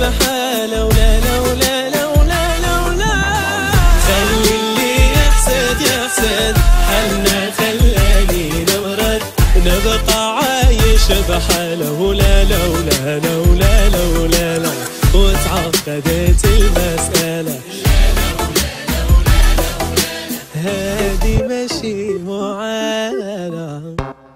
بحاله ولا لولا لولا لولا. خلي اللي يحسد يحسد حنا خلاني نبرد نبقى عايش بحاله ولا لولا لولا لولا لا. وتعقدت المسألة هادي ماشي معانا.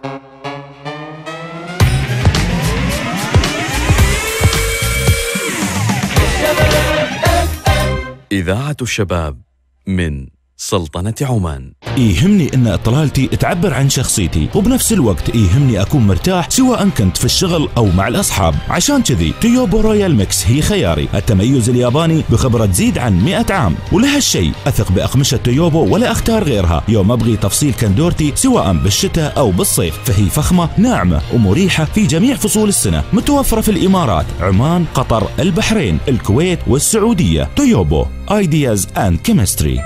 إذاعة الشباب من سلطنة عمان. يهمني ان اطلالتي تعبر عن شخصيتي، وبنفس الوقت يهمني اكون مرتاح سواء كنت في الشغل او مع الاصحاب. عشان كذي تويوبو رويال ميكس هي خياري. التميز الياباني بخبرة تزيد عن 100 عام، ولهالشيء اثق باقمشة تويوبو ولا اختار غيرها يوم ابغي تفصيل كندورتي سواء بالشتاء او بالصيف. فهي فخمة ناعمة ومريحة في جميع فصول السنة. متوفرة في الامارات، عمان، قطر، البحرين، الكويت والسعودية. تويوبو ايدياز اند كيمستري.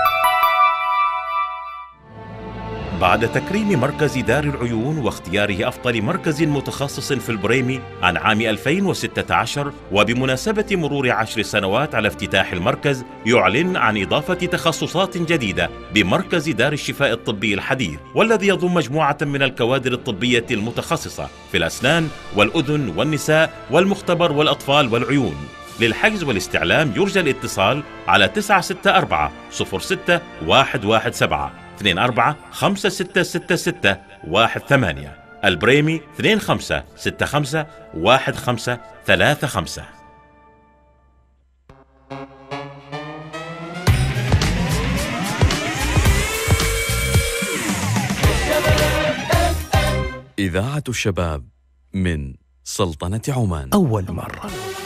بعد تكريم مركز دار العيون واختياره أفضل مركز متخصص في البريمي عن عام 2016، وبمناسبة مرور 10 سنوات على افتتاح المركز، يعلن عن إضافة تخصصات جديدة بمركز دار الشفاء الطبي الحديث، والذي يضم مجموعة من الكوادر الطبية المتخصصة في الأسنان والأذن والنساء والمختبر والأطفال والعيون. للحجز والاستعلام يرجى الاتصال على 964 06 117 24 5666 18. البريمي 25 65 15 35. إذاعة الشباب من سلطنة عمان. أول مرة.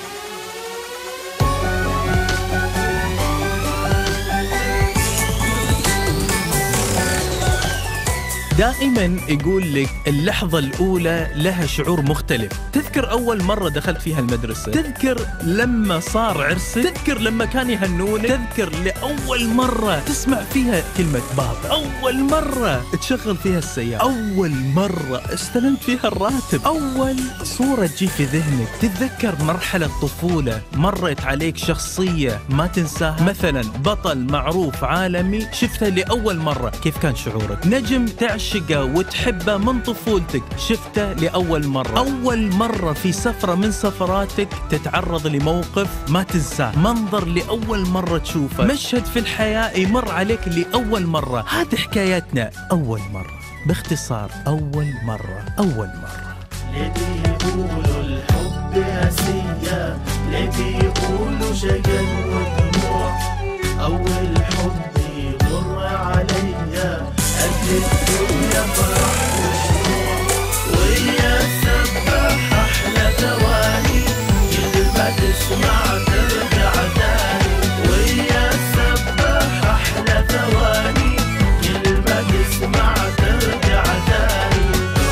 دائما يقول لك اللحظة الأولى لها شعور مختلف. تذكر أول مرة دخلت فيها المدرسة، تذكر لما صار عرسك، تذكر لما كان يهنونك، تذكر لأول مرة تسمع فيها كلمة بابا، أول مرة تشغل فيها السيارة، أول مرة استلمت فيها الراتب، أول صورة تجي في ذهنك. تتذكر مرحلة طفولة مرت عليك شخصية ما تنساها، مثلا بطل معروف عالمي شفته لأول مرة، كيف كان شعورك؟ نجم تعشقه وتحبه من طفولتك شفته لأول مرة. أول مرة في سفرة من سفراتك تتعرض لموقف ما تنساه، منظر لأول مرة تشوفه، مشهد في الحياة يمر عليك لأول مرة. هذه حكايتنا أول مرة، باختصار أول مرة. أول مرة. ليتي يقولوا الحب أسية، ليتي يقولوا شجن ودموع، أول حب يمر عليا قد الدنيا فرح وشموع، ويا سبح أحلى ثواني كل ما تسمع ترجع تاني، ويا سبح أحلى ثواني كل ما تسمع ترجع تاني.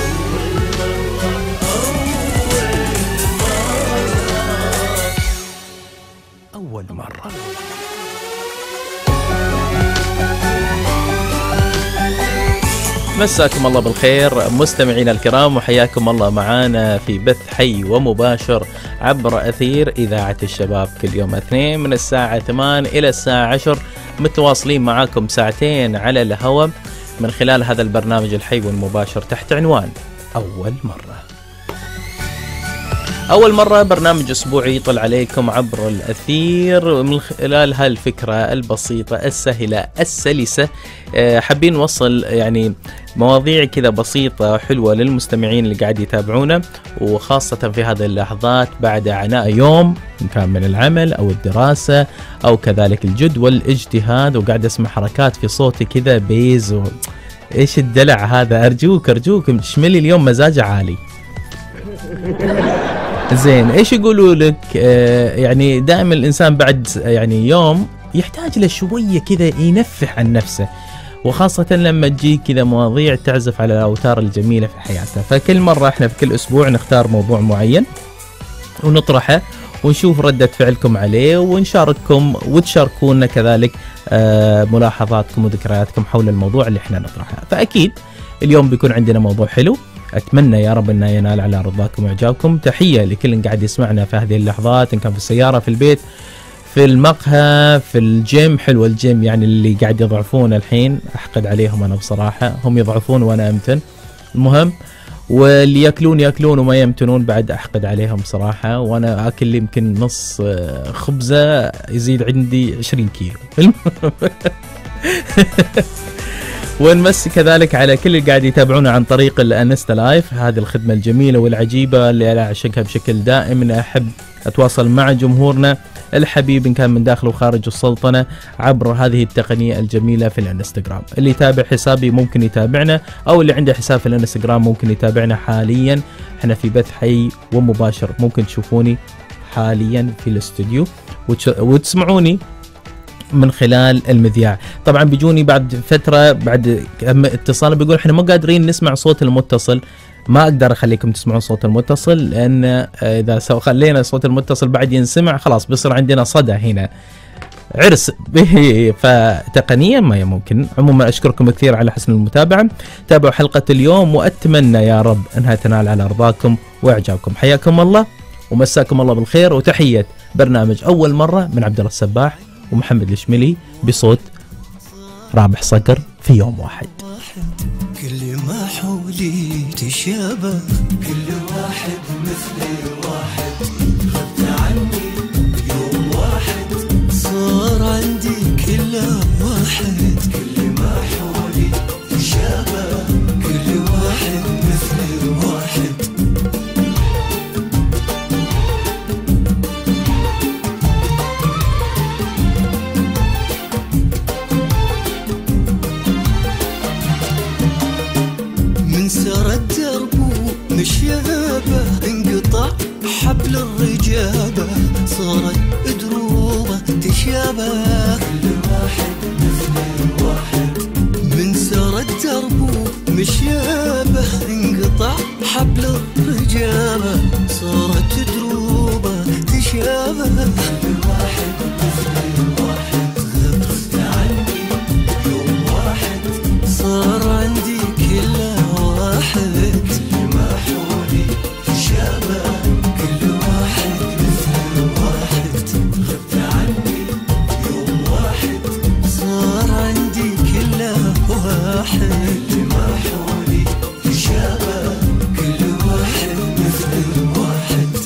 أول مرة. مساكم الله بالخير مستمعينا الكرام، وحياكم الله معانا في بث حي ومباشر عبر أثير إذاعة الشباب كل يوم اثنين من الساعة 8 إلى الساعة 10، متواصلين معاكم ساعتين على الهواء من خلال هذا البرنامج الحي والمباشر تحت عنوان أول مرة. أول مرة برنامج أسبوعي يطل عليكم عبر الأثير من خلال هالفكرة البسيطة السهلة السلسة. حابين نوصل يعني مواضيع كذا بسيطة حلوة للمستمعين اللي قاعد يتابعونا، وخاصة في هذه اللحظات بعد عناء يوم إن كان من العمل أو الدراسة أو كذلك الجد والاجتهاد، وقاعد أسمع حركات في صوتي كذا بيز إيش الدلع هذا. أرجوك شملي اليوم مزاجه عالي. زين، ايش يقولوا لك؟ يعني دائما الانسان بعد يعني يوم يحتاج له شويه كذا ينفح عن نفسه، وخاصه لما تجي كذا مواضيع تعزف على الاوتار الجميله في حياته. فكل مره احنا في كل اسبوع نختار موضوع معين ونطرحه ونشوف ردة فعلكم عليه، ونشارككم وتشاركونا كذلك ملاحظاتكم وذكرياتكم حول الموضوع اللي احنا نطرحه. فاكيد اليوم بيكون عندنا موضوع حلو. أتمنى يا رب أنه ينال على رضاكم وإعجابكم. تحية لكل قاعد يسمعنا في هذه اللحظات، إن كان في السيارة، في البيت، في المقهى، في الجيم. حلو الجيم، يعني اللي قاعد يضعفون الحين أحقد عليهم أنا بصراحة، هم يضعفون وأنا أمتن. المهم، واللي يأكلون وما يمتنون بعد أحقد عليهم بصراحة، وأنا أكل لي يمكن نص خبزة يزيد عندي 20 كيلو. ونمسي كذلك على كل اللي قاعد يتابعونا عن طريق الانستا لايف، هذه الخدمة الجميلة والعجيبة اللي أنا أعشقها بشكل دائم. أحب أتواصل مع جمهورنا الحبيب إن كان من داخل وخارج السلطنة عبر هذه التقنية الجميلة في الانستغرام. اللي يتابع حسابي ممكن يتابعنا، أو اللي عنده حساب في الانستغرام ممكن يتابعنا حاليا. احنا في بث حي ومباشر، ممكن تشوفوني حاليا في الاستوديو وتسمعوني من خلال المذياع. طبعا بيجوني بعد فترة بعد اتصال بيقول احنا مو قادرين نسمع صوت المتصل. ما اقدر اخليكم تسمعون صوت المتصل، لان اذا خلينا صوت المتصل بعد ينسمع خلاص بيصير عندنا صدى هنا، عرس به، فتقنيا ما ممكن. عموما اشكركم كثير على حسن المتابعة. تابعوا حلقة اليوم، واتمنى يا رب انها تنال على رضاكم واعجابكم. حياكم الله ومساكم الله بالخير، وتحية برنامج اول مرة من عبد الله السباح ومحمد الشملي بصوت رابح صقر في يوم واحد. كل ما حولي تشابه، كل واحد مثل واحد، غبت عني يوم واحد، صار عندي كل واحد. كل ما حولي تشابه، كل واحد مثل واحد. من سر الدرب مشيابه، انقطع حبل الرجابه، صارت دروبه تشابه، كل واحد مثل واحد. من سر الدرب مشيابه، انقطع حبل الرجابه، صارت دروبه تشابه، كل واحد مثل واحد. غبت عني يوم واحد، صار عندي كل واحد. كل ما حولي تشابه، كل واحد مثل واحد. غبت عني يوم واحد، صار عندي كل واحد. كل ما حولي تشابه، كل واحد مثل واحد.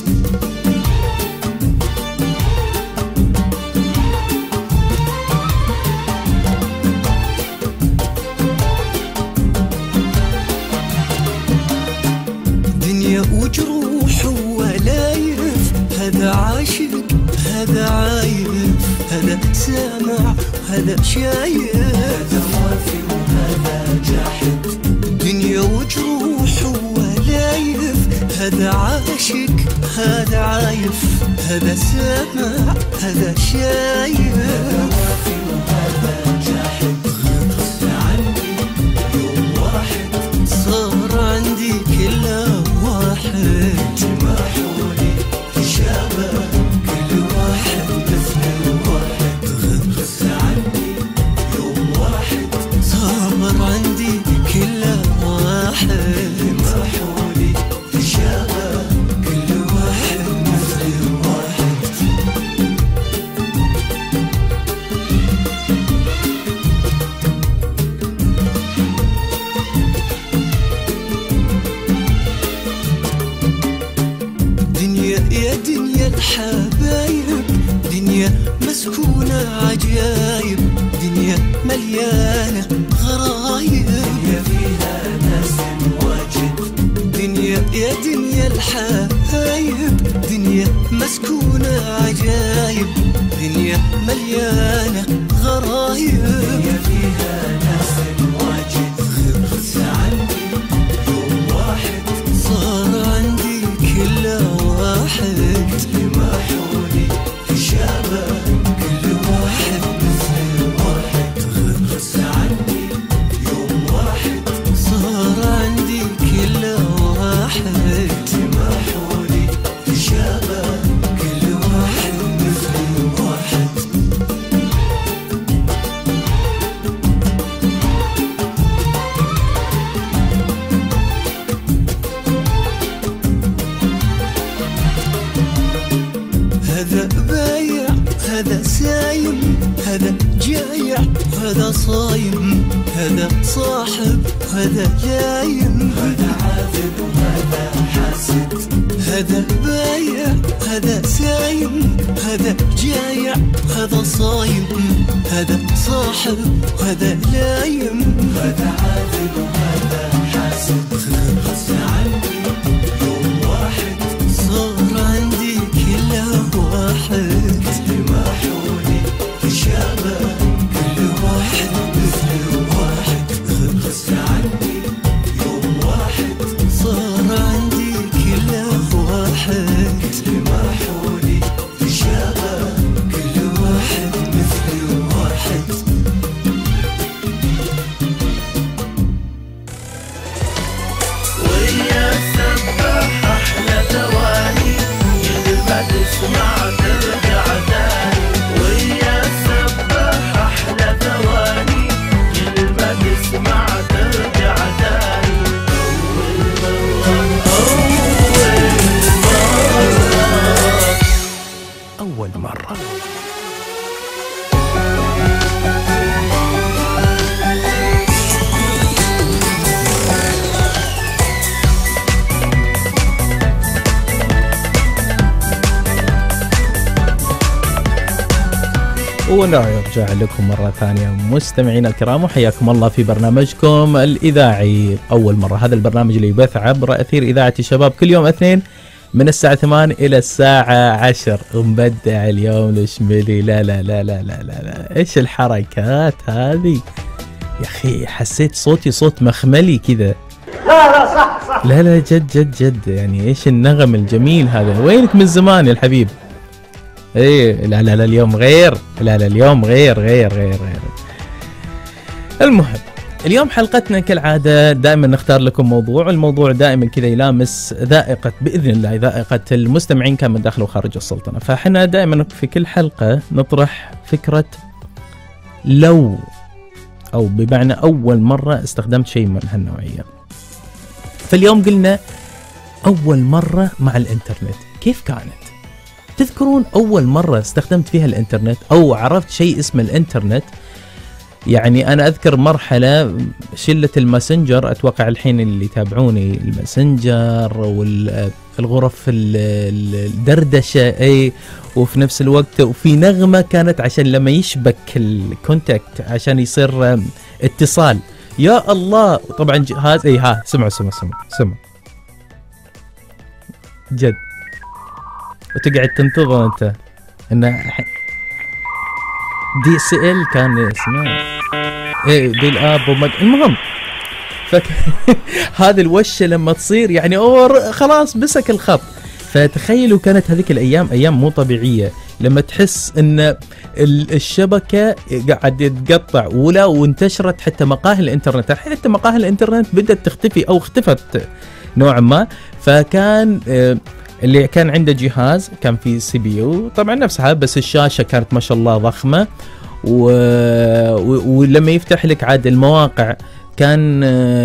وجروح ولايف، هذا عاشق هذا عايف، هذا سامع وهذا شايف، هذا وافي وهذا جاحد. دنيا وجروح ولايف، هذا عاشق هذا عايف، هذا سامع هذا شايف، هذا وافي وهذا جاحد. غبت عني يوم واحد، صار عندي كل واحد. ما حولي تشابه، كل واحد مثل واحد. غبت عني يوم واحد، صار عندي كل واحد. ما حولي تشابه، كل واحد مثل واحد. يا دنيا الحبايب، دنيا مسكونة عجايب، دنيا مليانة غرايب، دنيا فيها ناس واجد. دنيا يا دنيا الحبايب، دنيا مسكونة عجايب، دنيا مليانة غرايب، دنيا فيها ناس واجد. غبت عني يوم واحد، صار عندي كل واحد. لما حولي تشابه، كل واحد مثل واحد. غبت عني يوم واحد، صار عندي كل واحد. لما حولي تشابه، كل واحد مثل واحد. هذا بايع هذا سايم، هذا جايع هذا صايم، هذا صاحب هذا لايم، هذا عابد وهذا حاسد، هذا بايع هذا سايم، هذا جايع هذا صايم، هذا صاحب هذا لايم، هذا عابد وهذا حاسد. غصب عني يوم واحد صار عندي كله واحد، كل ما حولي تشابه كل واحد مثل واحد. غصب عني يوم واحد صار عندي كله واحد، كل ما حولي تشابه كل واحد مثل واحد. ويا السباح أحلى ثواني، يلبى تسمع ترجع تاني. ويا السباح أحلى ثواني، يلبى تسمع ترجع تاني. أول مرة. ونرجع لكم مرة ثانية مستمعينا الكرام، وحياكم الله في برنامجكم الإذاعي أول مرة. هذا البرنامج اللي يبث عبر أثير إذاعة الشباب كل يوم اثنين من الساعة 8 إلى الساعة 10. ومبدع اليوم الشملي. لا لا لا لا لا لا, لا. إيش الحركات هذه يا أخي؟ حسيت صوتي صوت مخملي كذا. لا صح. لا جد جد جد، يعني إيش النغم الجميل هذا؟ وينك من زمان يا الحبيب؟ ايه لا اليوم غير. لا اليوم غير. المهم اليوم حلقتنا كالعادة دائما نختار لكم موضوع، الموضوع دائما كذا يلامس ذائقة بإذن الله، ذائقة المستمعين كان من داخل وخارج السلطنة. فاحنا دائما في كل حلقة نطرح فكرة لو، أو بمعنى أول مرة استخدمت شيء من هالنوعية. فاليوم قلنا أول مرة مع الإنترنت كيف كانت؟ تذكرون أول مرة استخدمت فيها الإنترنت أو عرفت شيء اسمه الإنترنت؟ يعني أنا أذكر مرحلة شلة الماسنجر، أتوقع الحين اللي يتابعوني الماسنجر والغرف الدردشة، أي وفي نفس الوقت وفي نغمة كانت عشان لما يشبك الكونتاكت عشان يصير اتصال. يا الله. طبعا جهاز أي ها سمعوا جد، وتقعد تنتظر أنت إنه DSL كان اسمه ايه دي الاب المهم هذه الوشه لما تصير يعني خلاص مسك الخط. فتخيلوا كانت هذيك الايام ايام مو طبيعيه، لما تحس ان الشبكه قاعد يتقطع وانتشرت حتى مقاهي الانترنت. الحين حتى مقاهي الانترنت بدات تختفي او اختفت نوعا ما. فكان اللي كان عنده جهاز كان في CPU طبعا نفسها، بس الشاشة كانت ما شاء الله ضخمة، ولما يفتح لك عاد المواقع كان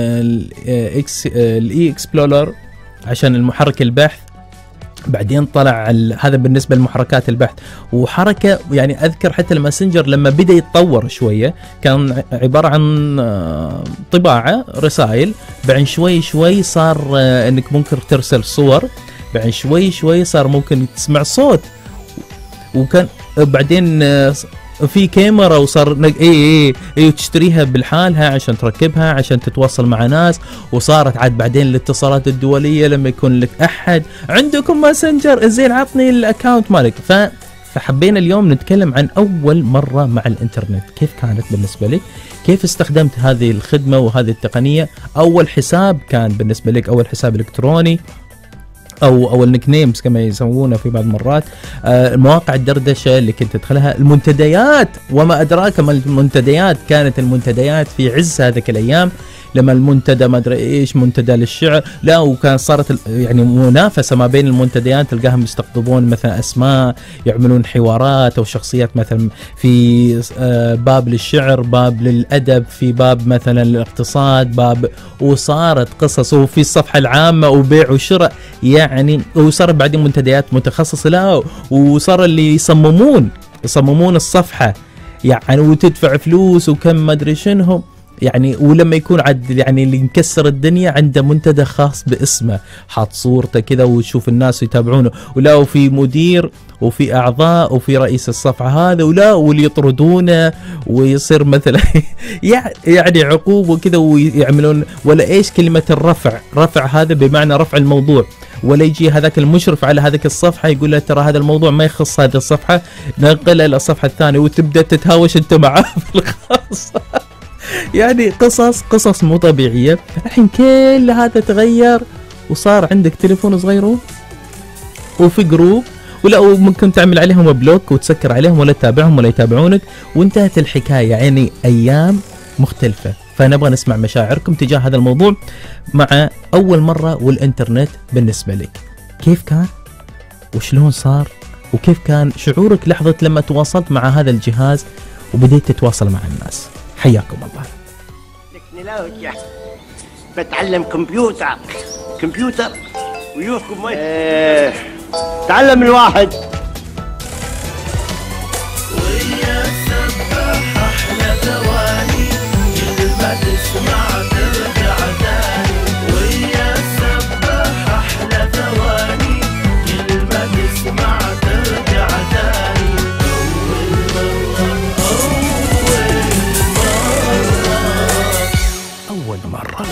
الإي إكسبلورر عشان المحرك البحث. بعدين طلع هذا بالنسبة لمحركات البحث. وحركة يعني أذكر حتى الماسنجر لما بدأ يتطور شوية كان عبارة عن طباعة رسائل، بعدين شوي صار أنك ممكن ترسل صور، بعدين شوي صار ممكن تسمع صوت، وكان بعدين في كاميرا وصار اي تشتريها بالحالها عشان تركبها عشان تتواصل مع ناس. وصارت عاد بعدين الاتصالات الدولية لما يكون لك احد عندكم ماسنجر زين عطني الاكاونت مالك. فحبينا اليوم نتكلم عن اول مرة مع الانترنت كيف كانت بالنسبة لك، كيف استخدمت هذه الخدمة وهذه التقنية. اول حساب كان بالنسبة لك اول حساب الكتروني او النيك نيمز كما يسمونه في بعض المرات، مواقع الدردشه اللي كنت تدخلها، المنتديات وما ادراك ما المنتديات. كانت المنتديات في عز هذيك الايام، لما المنتدى ما ادري ايش منتدى للشعر، لا وكان صارت يعني منافسه ما بين المنتديات، تلقاهم يستقطبون مثلا اسماء يعملون حوارات او شخصيات، مثلا في باب للشعر، باب للادب، في باب مثلا للاقتصاد، باب، وصارت قصص، وفي الصفحه العامه وبيع وشراء. يعني وصار بعدين منتديات متخصصة لا، وصار اللي يصممون الصفحة يعني وتدفع فلوس وكم ما ادري شنو يعني. ولما يكون عد يعني اللي مكسر الدنيا عنده منتدى خاص باسمه، حاط صورته كذا وتشوف الناس يتابعونه، ولا وفي مدير وفي اعضاء وفي رئيس الصفحه هذا، ولا واللي يطردونه ويصير مثلا يعني عقوبه وكذا ويعملون. ولا ايش كلمه رفع هذا بمعنى رفع الموضوع، ولا يجي هذاك المشرف على هذيك الصفحه يقول له ترى هذا الموضوع ما يخص هذه الصفحه، نقله الى الصفحه الثانيه، وتبدا تتهاوش انت معاه في الخاص. يعني قصص مو طبيعيه. الحين كل هذا تغير وصار عندك تليفون صغير وفي جروب، ولا ممكن تعمل عليهم بلوك وتسكر عليهم ولا تتابعهم ولا يتابعونك، وانتهت الحكايه. يعني ايام مختلفه. فنبغى نسمع مشاعركم تجاه هذا الموضوع مع اول مره والانترنت بالنسبه لك، كيف كان وشلون صار وكيف كان شعورك لحظه لما تواصلت مع هذا الجهاز وبديت تتواصل مع الناس. حياكم الله. تكنولوجيا، بتعلم كمبيوتر ويوكم تعلم الواحد. ويا السباح احلى ثواني، كل ما تسمع ترجع ثاني. ويا السباح احلى ثواني، كل ما تسمع ترجع ثاني. أول مرة.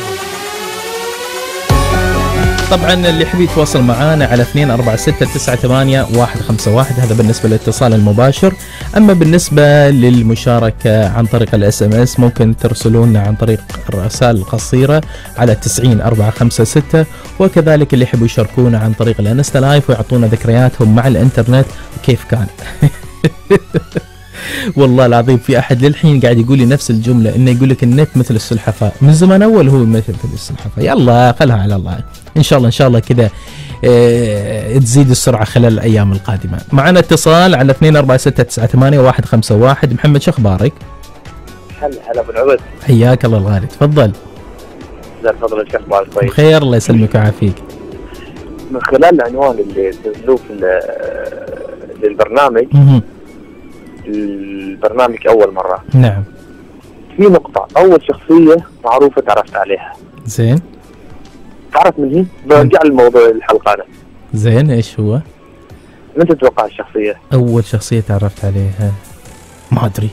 طبعا اللي يحب يتواصل معانا على 24698151، هذا بالنسبة للاتصال المباشر. أما بالنسبة للمشاركة عن طريق الSMS ممكن ترسلون عن طريق الرسائل القصيرة على 90456، وكذلك اللي يحبوا يشاركونا عن طريق الانستا لايف ويعطونا ذكرياتهم مع الانترنت وكيف كان. والله العظيم في أحد للحين قاعد يقول لي نفس الجملة، إنه يقول لك النت مثل السلحفاة. من زمان أول هو مثل السلحفاة. يلا خلها على الله، إن شاء الله كذا تزيد السرعة خلال الأيام القادمة. معنا اتصال على 24698151. محمد شو أخبارك؟ هلا أبو العبد، حياك الله الغالي، تفضل. لا تفضل، شو أخبارك؟ طيب بخير الله يسلمك ويعافيك. من خلال العنوان اللي تنزلوه للبرنامج، البرنامج أول مرة، نعم، في نقطة أول شخصية معروفة تعرفت عليها. زين، تعرف من هي؟ برجع الموضوع الحلقة أنا. زين، إيش هو؟ من تتوقع الشخصية؟ أول شخصية تعرفت عليها ما أدري.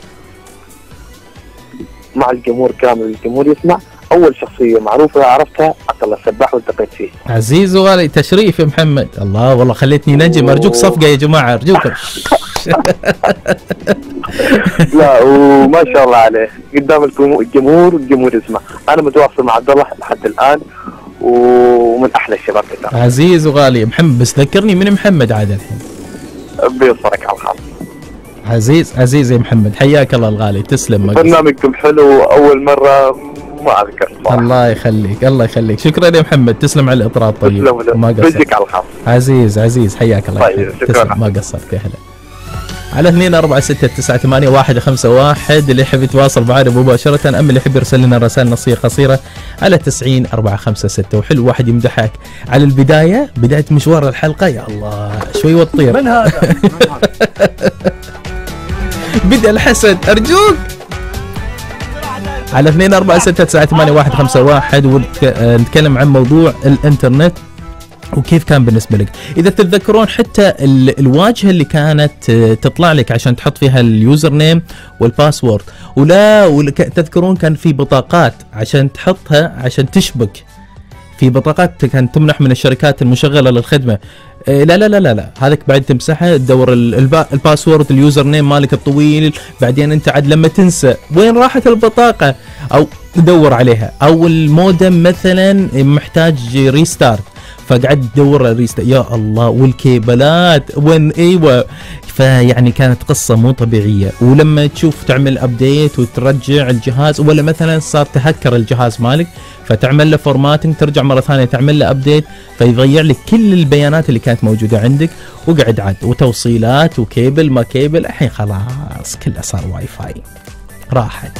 مع الجمهور كامل، الجمهور يسمع. أول شخصية معروفة عرفتها عبد الله السباح والتقيت فيه. عزيز وغالي، تشريف يا محمد. الله والله خليتني نجم. أرجوك صفقة يا جماعة، أرجوكم. لا وما شاء الله عليه قدام الجمهور يسمع. أنا متواصل مع عبد الله لحد الآن ومن أحلى الشباب كده. عزيز وغالي محمد، بس ذكرني من محمد عاد الحين. بيوصلك على الخاص. عزيز يا محمد، حياك الله الغالي، تسلم. برنامجكم حلو، أول مرة ما أذكر صراحة. الله يخليك، شكرا يا محمد، تسلم على الإطراء الطيب. ما قصرت على الخاص. عزيز حياك الله. طيب شكرا، ما قصرت. يا هلا. على 24698151 اللي يحب يتواصل معنا مباشرة، أما اللي يحب يرسل لنا رسائل نصية قصيرة على 90456. وحلو واحد يمدحك على بداية مشوار الحلقة. يا الله شوي وتطير. من هذا؟ بدأ الحسد، أرجوك. على 24698151 ونتكلم عن موضوع الانترنت وكيف كان بالنسبة لك. إذا تتذكرون حتى الواجهة اللي كانت تطلع لك عشان تحط فيها اليوزر نيم والباسورد، تذكرون كان في بطاقات عشان تحطها عشان تشبك، في بطاقات كانت تمنح من الشركات المشغلة للخدمة. لا هذاك بعد تمسحها، تدور الباسورد اليوزر نيم مالك الطويل، بعدين انت عاد لما تنسى وين راحت البطاقة او تدور عليها، او المودم مثلا محتاج ريستارت فقعد تدور الريستارت. يا الله، والكيبلات وين. ايوه، فيعني كانت قصة مو طبيعية. ولما تشوف تعمل ابديت وترجع الجهاز، ولا مثلا صار تهكر الجهاز مالك فتعمل له فورماتنج، ترجع مرة ثانية تعمل له ابديت فيضيع لك كل البيانات اللي كانت موجودة عندك، وقعد عاد وتوصيلات وكيبل ما كيبل. الحين خلاص كله صار واي فاي، راحت.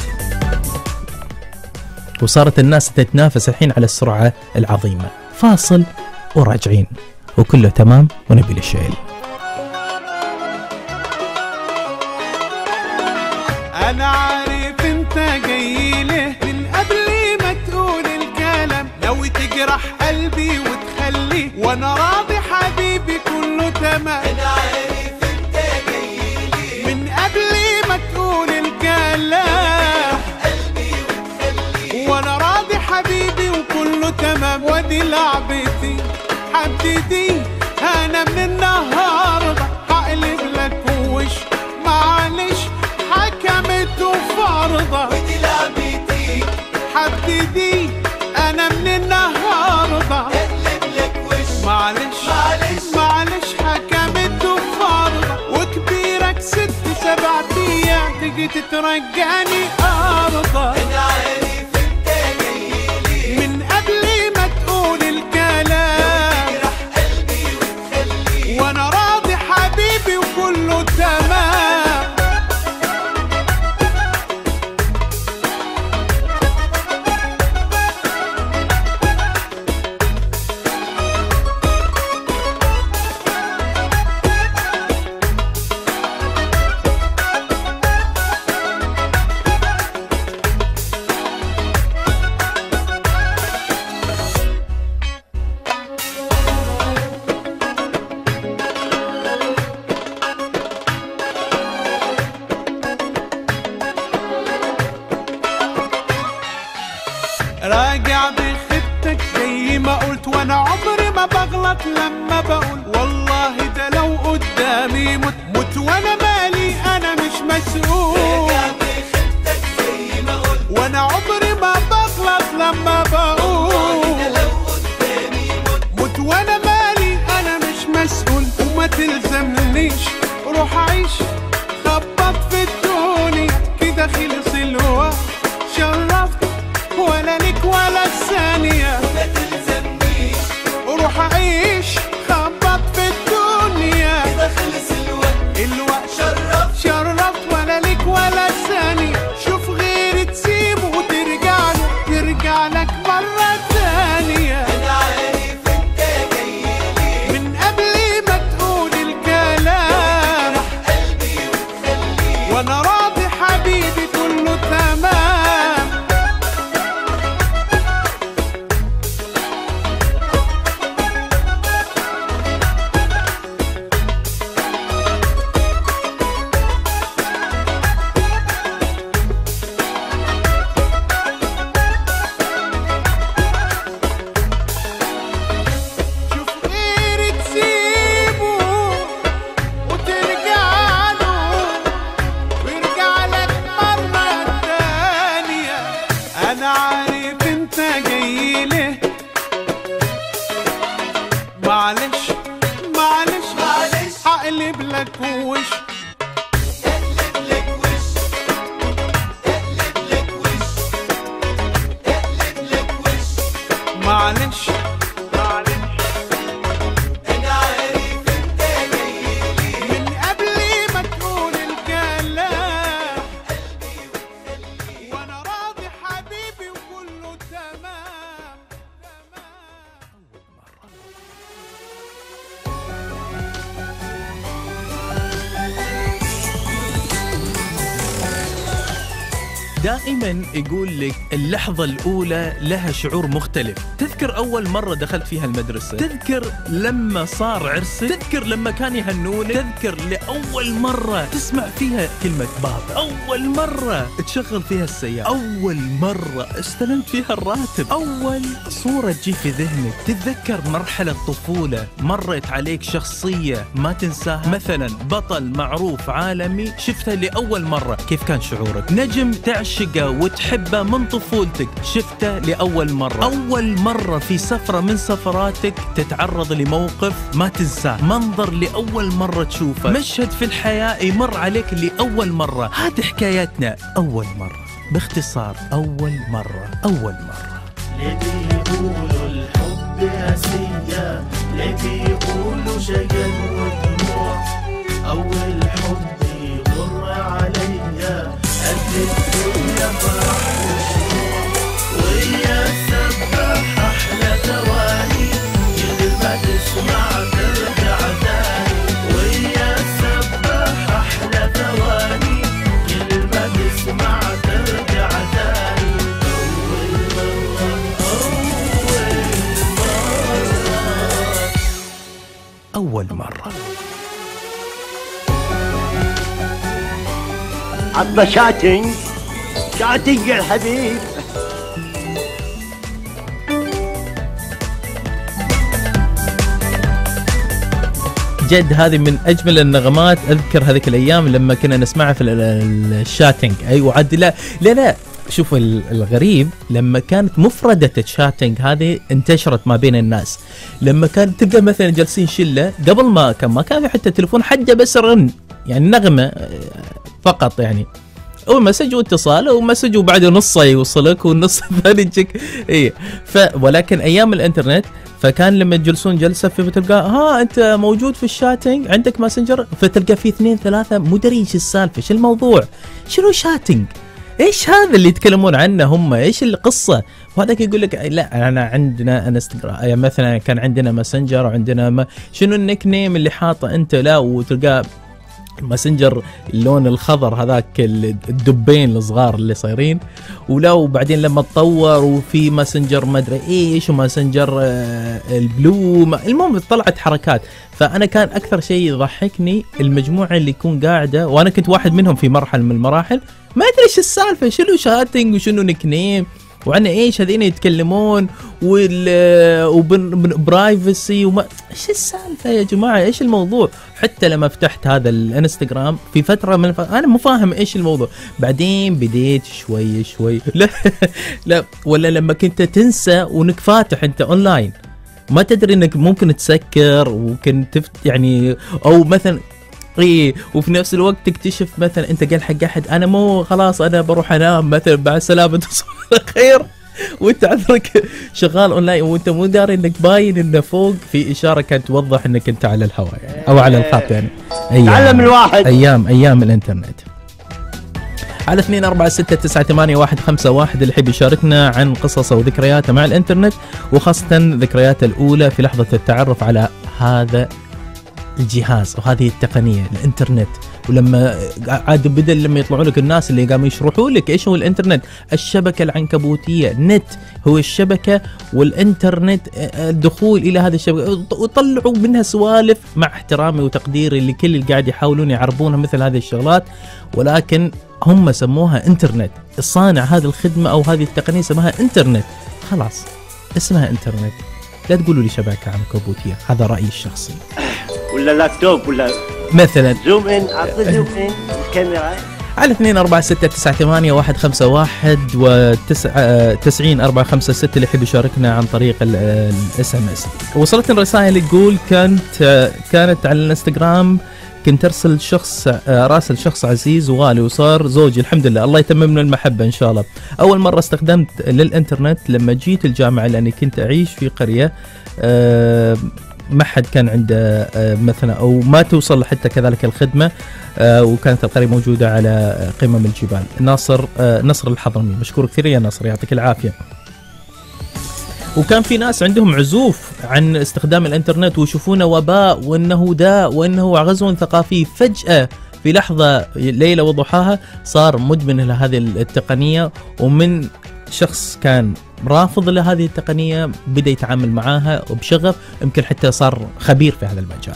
وصارت الناس تتنافس الحين على السرعة العظيمة. فاصل وراجعين وكله تمام ونبيل الشعيل. أنا عارف أنت جاي له من قبل ما تقول الكلام، ناوي تجرح قلبي وتخليه وأنا راضي حبيبي كله تمام. أنا عارف أنت جاي لي من قبل ما تقول الكلام، قلبي وتخليه وأنا راضي حبيبي وكله تمام. ودي لعبتي حددي أنا من النهاردة هقلب لك وش معلش حكمت وفرضة. ودي لعبتي حددي أنا من النهاردة هقلب لك وش معلش معلش حكمت وفرضة. وكبيرك 6-7 أيام تيجي تترجعني أرضى. أنا عارف أنت جاي لي من قبل ما تقول الكلام، تجرح قلبي وتخليه وأنا راضي حبيبي وكله تمام. راجع بخطتك زي ما قلت وانا عمري ما بغلط لما بقول والله ده لو قدامي مت وانا مالي انا مش مسؤول. راجع بخطتك زي ما قلت وانا عمري ما بغلط لما بقول والله ده لو قدامي مت وانا مالي انا مش مسؤول. وما تلزمنيش روح عيش خبط في الدنيا كده خلص الوقت. شرفت ولا لك ولا ثانية وما تلزمنيش روح أعيش خبط في الدنيا كده خلص الوقت. شرفت ولا لك ولا ثانية. شوف غيري تسيبه وترجع لك مرة ثانية. أنا عارف أنت جاي لي من قبل ما تقول الكلام، تجرح قلبي وتخليه وأنا راضي حبيبي كله تمام. أنا عارف أنت جاي له معلش هقلب لك وش معلش أنا عارف أنت جاي لي من قبل ما تقول الكلام، قلبي وتخليه وأنا راضي حبيبي وكله تمام. دائما يقول لك اللحظة الأولى لها شعور مختلف. تذكر أول مرة دخلت فيها المدرسة، تذكر لما صار عرسك، تذكر لما كان يهنونك، تذكر لأول مرة تسمع فيها كلمة بابا، أول مرة تشغل فيها السيارة، أول مرة استلمت فيها الراتب، أول صورة تجي في ذهنك. تتذكر مرحلة طفولة مرت عليك شخصية ما تنساها، مثلا بطل معروف عالمي شفتها لأول مرة، كيف كان شعورك؟ نجم تعشقه وتحبه من طفولتك شفته لأول مرة، أول مرة في سفرة من سفراتك تتعرض لموقف ما تنساه، منظر لأول مرة تشوفه، مشهد في الحياة يمر عليك لأول مرة. هذه حكايتنا أول مرة، باختصار أول مرة. ليه يقولوا الحب أسية، ليه يقولوا شجن ودموع، أول حب يمر عليا قد الدنيا فرح وشموع، ويا السباح أحلى ثواني كل ما تسمع أول مرة. عطنا شاتنج يا الحبيب. جد هذه من أجمل النغمات. أذكر هذيك الأيام لما كنا نسمعها في الشاتنج. أيوة عاد لا شوف الغريب لما كانت مفردة الشاتنج هذه انتشرت ما بين الناس. لما كانت تلقى مثلا جالسين شلة قبل ما كان في حتى تليفون حاجة بس رن يعني نغمة فقط يعني ومسج واتصال ومسج وبعد نصه يوصلك والنص الثاني يجيك ايه ولكن ايام الانترنت فكان لما تجلسون جلسه في تلقى انت موجود في الشاتنج عندك ماسنجر فتلقى في 2 3 مو دارين ايش السالفه ايش الموضوع شنو شاتنج ايش هذا اللي يتكلمون عنه هم ايش القصه وهذاك يقول لك لا انا عندنا انستغرام يعني مثلا كان عندنا ماسنجر وعندنا شنو النيك نيم اللي حاطه انت لا وتلقى ماسنجر اللون الخضر هذاك الدبين الصغار اللي صايرين ولا وبعدين لما تطور وفي ماسنجر ما ادري ايش وماسنجر البلو المهم طلعت حركات. فانا كان اكثر شيء يضحكني المجموعه اللي يكون قاعده وانا كنت واحد منهم في مرحله من المراحل ما ادري ايش السالفه شنو شاتنج وشنو نيك نيم وعنا ايش هذين يتكلمون وبرايفسي وما ايش السالفه يا جماعه ايش الموضوع. حتى لما فتحت هذا الانستغرام في فتره من انا مو فاهم ايش الموضوع بعدين بديت شوي لا ولا لما كنت تنسى وانك فاتح انت اونلاين ما تدري انك ممكن تسكر وممكن يعني او مثلا وفي نفس الوقت تكتشف مثلا انت قال حق احد انا مو خلاص انا بروح انام مثلا بعد سلامة تصبح خير وانت عندك شغال اونلاين وانت مو داري انك باين انه فوق في اشاره كانت توضح انك انت على الهواء يعني او على الخط يعني تعلم الواحد ايام الانترنت. على 24698151 اللي يحب يشاركنا عن قصصه وذكرياته مع الانترنت وخاصه ذكرياته الاولى في لحظه التعرف على هذا الجهاز وهذه التقنية الانترنت. ولما عاد بدل لما يطلعوا لك الناس اللي قاموا يشرحوا لك ايش هو الانترنت الشبكة العنكبوتية نت هو الشبكة والانترنت الدخول الى هذه الشبكة وطلعوا منها سوالف مع احترامي وتقديري لكل اللي قاعد يحاولون يعربونها مثل هذه الشغلات ولكن هم سموها انترنت. الصانع هذه الخدمة او هذه التقنية سماها انترنت خلاص اسمها انترنت لا تقولوا لي شبكة عنكبوتية هذا رأيي الشخصي ولا لابتوب ولا مثلا زوم ان اعطي زوم ان الكاميرا على 24698151 و90456 اللي يحب يشاركنا عن طريق الاس ام اس. وصلتنا رسائل يقول كانت على الانستغرام كنت ارسل راسل شخص عزيز وغالي وصار زوجي الحمد لله الله يتمم لنا المحبه ان شاء الله. اول مره استخدمت للانترنت لما جيت الجامعه لاني كنت اعيش في قريه ما حد كان عنده مثلا او ما توصل حتى كذلك الخدمه وكانت القريه موجوده على قمم الجبال. نصر الحضرمي مشكور كثير يا نصر يعطيك العافيه. وكان في ناس عندهم عزوف عن استخدام الانترنت ويشوفونه وباء وانه داء وانه غزو ثقافي فجأة في لحظة ليلة وضحاها صار مدمن لهذه التقنية ومن شخص كان رافض لهذه التقنية بدأ يتعامل معاها وبشغف يمكن حتى صار خبير في هذا المجال.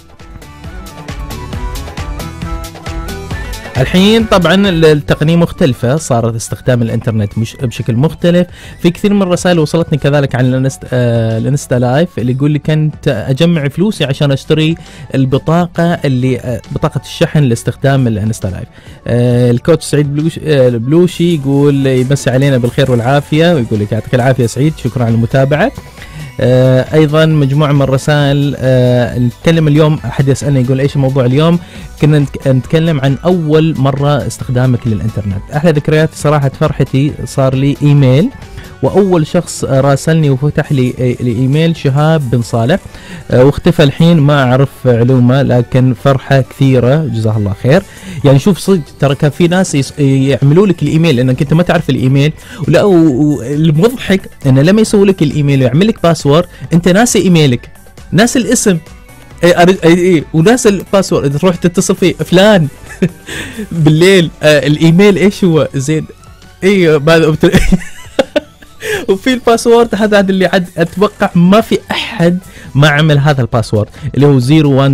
الحين طبعا التقنية مختلفة صارت استخدام الانترنت مش بشكل مختلف. في كثير من الرسائل وصلتني كذلك عن الانستا لايف اللي يقول لي كنت اجمع فلوسي عشان اشتري البطاقة بطاقة الشحن لاستخدام الانستا لايف. الكوتش سعيد بلوشي يقول يمسي علينا بالخير والعافية ويقول لك يعطيك العافية سعيد شكرا على المتابعة. ايضا مجموعه من الرسائل نتكلم اليوم احد يسالني يقول ايش الموضوع اليوم كنا نتكلم عن اول مره استخدامك للانترنت. احلى ذكرياتي صراحه فرحتي صار لي ايميل واول شخص راسلني وفتح لي الايميل شهاب بن صالح واختفى الحين ما اعرف علومه لكن فرحه كثيره جزاه الله خير. يعني شوف صدق ترى كان في ناس يعملوا لك الايميل لانك انت ما تعرف الايميل ولا المضحك انه لما يسوي لك الايميل ويعمل لك باسورد انت ناسي ايميلك ناسي الاسم وناس الباسورد تروح تتصل فيه فلان بالليل الايميل ايش هو زين بعد وفي الباسورد هذا اللي عاد اتوقع ما في احد ما عمل هذا الباسورد اللي هو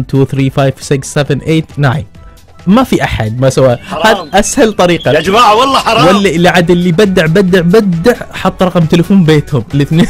01235678 ما في احد ما سواه. هذا اسهل طريقه يا جماعه والله حرام. واللي عاد اللي بدع حط رقم تليفون بيتهم الاثنين.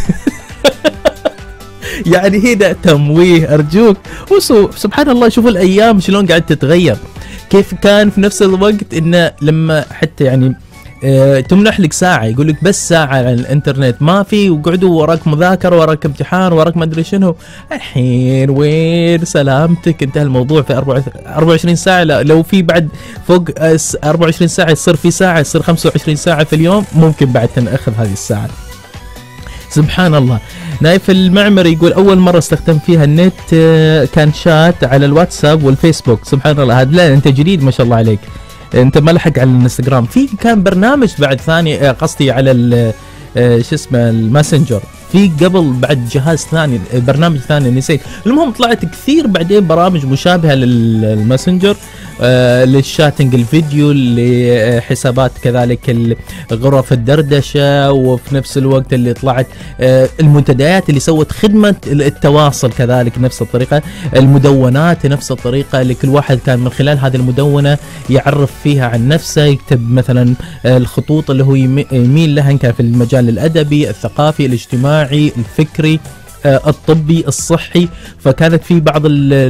يعني هنا تمويه ارجوك. سبحان الله، شوفوا الايام شلون قاعد تتغير. كيف كان في نفس الوقت انه لما حتى يعني تمنح لك ساعة، يقول لك بس ساعة على الانترنت ما في، وقعدوا وراك مذاكرة وراك امتحان وراك ما ادري شنو. الحين وين سلامتك؟ انتهى الموضوع في 24 ساعة. لو في بعد فوق 24 ساعة يصير في ساعة، يصير 25 ساعة في اليوم، ممكن بعد تنأخذ هذه الساعة. سبحان الله. نايف المعمري يقول أول مرة استخدم فيها النت كان شات على الواتساب والفيسبوك. سبحان الله، هذا لا أنت جديد ما شاء الله عليك، أنت ما لحق على الانستغرام. في كان برنامج بعد ثاني، قصدي على شو اسمه الماسنجر، في قبل بعد جهاز ثاني، برنامج ثاني نسيت. المهم طلعت كثير بعدين برامج مشابهة للماسنجر، للشاتنج الفيديو، لحسابات كذلك غرف الدردشة، وفي نفس الوقت اللي طلعت المنتديات اللي سوت خدمة التواصل كذلك نفس الطريقة، المدونات نفس الطريقة، اللي كل واحد كان من خلال هذه المدونة يعرف فيها عن نفسه، يكتب مثلا الخطوط اللي هو يميل لها، إن كان في المجال الأدبي، الثقافي، الاجتماعي، الفكري، الطبي، الصحي. فكانت في بعض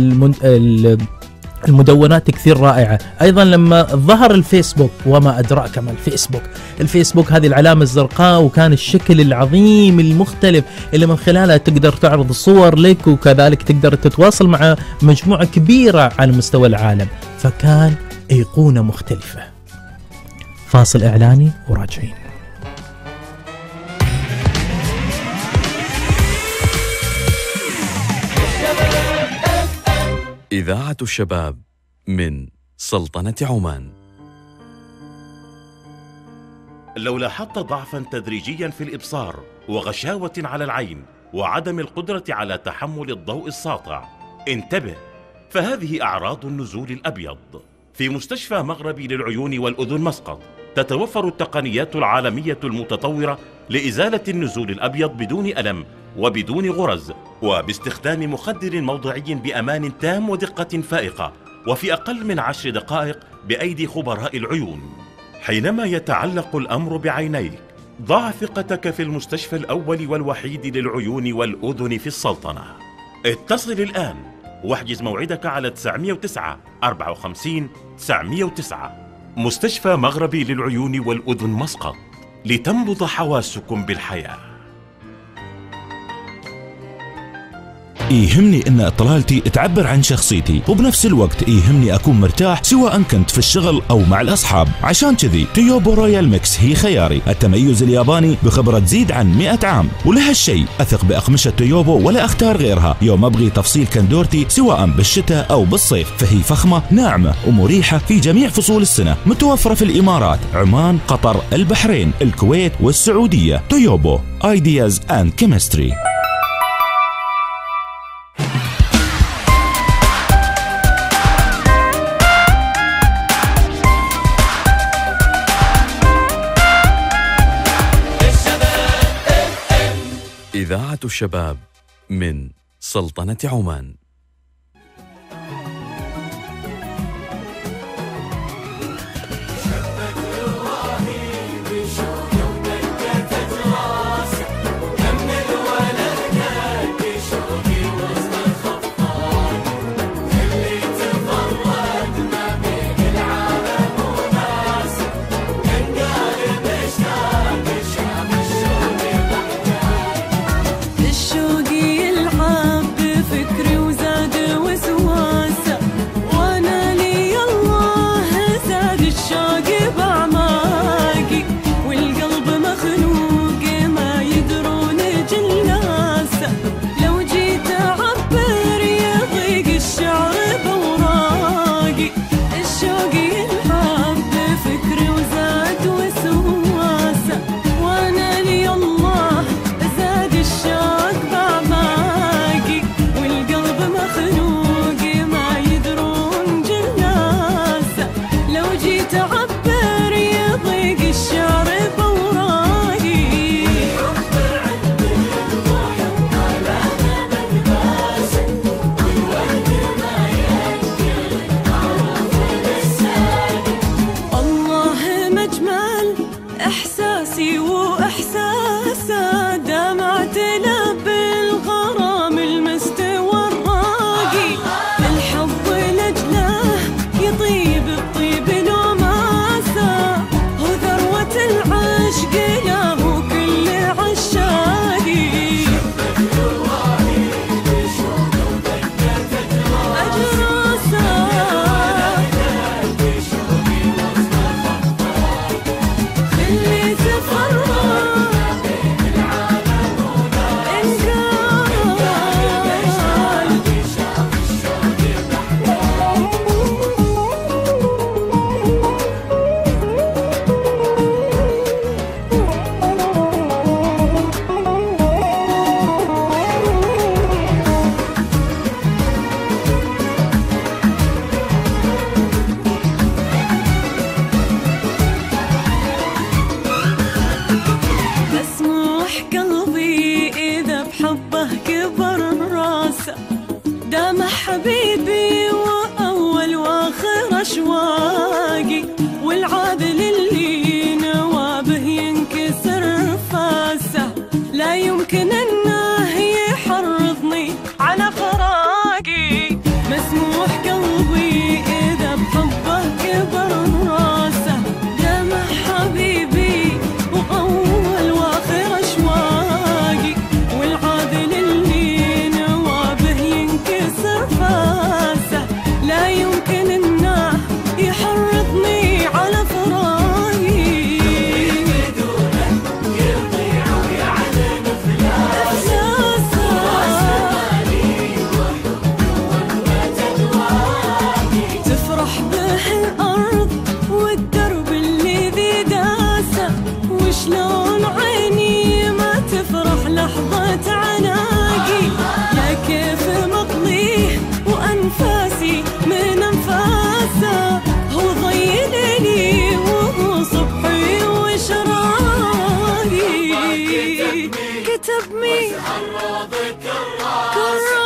المدونات كثير رائعة. أيضا لما ظهر الفيسبوك، وما أدراك ما الفيسبوك هذه العلامة الزرقاء، وكان الشكل العظيم المختلف اللي من خلاله تقدر تعرض صور لك، وكذلك تقدر تتواصل مع مجموعة كبيرة على مستوى العالم. فكان أيقونة مختلفة. فاصل إعلاني وراجعين. إذاعة الشباب من سلطنة عمان. لو لاحظت ضعفا تدريجيا في الإبصار وغشاوة على العين وعدم القدرة على تحمل الضوء الساطع، انتبه، فهذه أعراض النزول الأبيض. في مستشفى مغربي للعيون والأذن مسقط تتوفر التقنيات العالمية المتطورة لإزالة النزول الأبيض بدون ألم وبدون غرز، وباستخدام مخدر موضعي بأمان تام ودقة فائقة، وفي أقل من 10 دقائق بأيدي خبراء العيون. حينما يتعلق الأمر بعينيك، ضع ثقتك في المستشفى الأول والوحيد للعيون والأذن في السلطنة. اتصل الآن واحجز موعدك على 909 54 909. مستشفى مغربي للعيون والأذن مسقط، لتنبض حواسكم بالحياة. يهمني ان اطلالتي تعبر عن شخصيتي، وبنفس الوقت يهمني اكون مرتاح سواء كنت في الشغل او مع الاصحاب. عشان كذي تويوبو رويال ميكس هي خياري. التميز الياباني بخبرة تزيد عن 100 عام، ولهالشيء اثق باقمشة تويوبو ولا اختار غيرها يوم ابغي تفصيل كندورتي سواء بالشتاء او بالصيف. فهي فخمة ناعمة ومريحة في جميع فصول السنة. متوفرة في الامارات، عمان، قطر، البحرين، الكويت والسعودية. تويوبو Ideas and Chemistry. إذاعة الشباب من سلطنة عمان. الشوق يلعب بفكري أشواقي، والعاذل اللي نوابه ينكسر فاسه لا يمكن أنه يحرضني على فراقي. مسموح قلبي إذا بحبه كبر راسه، دمع حبيبي وأول وآخر أشواقي، والعاذل اللي نوابه ينكسر فاسه لا يمكن أنه يحرضني على فراقي. تفرح به الأرض والدرب اللي ذي داسه، وشلون عيني ما تفرح لحظة عناقي. يا كيف مقضيه وأنفاسي من أنفاسه، هو ضي ليلي وهو صبحي وشراقي. كتب مين كراسة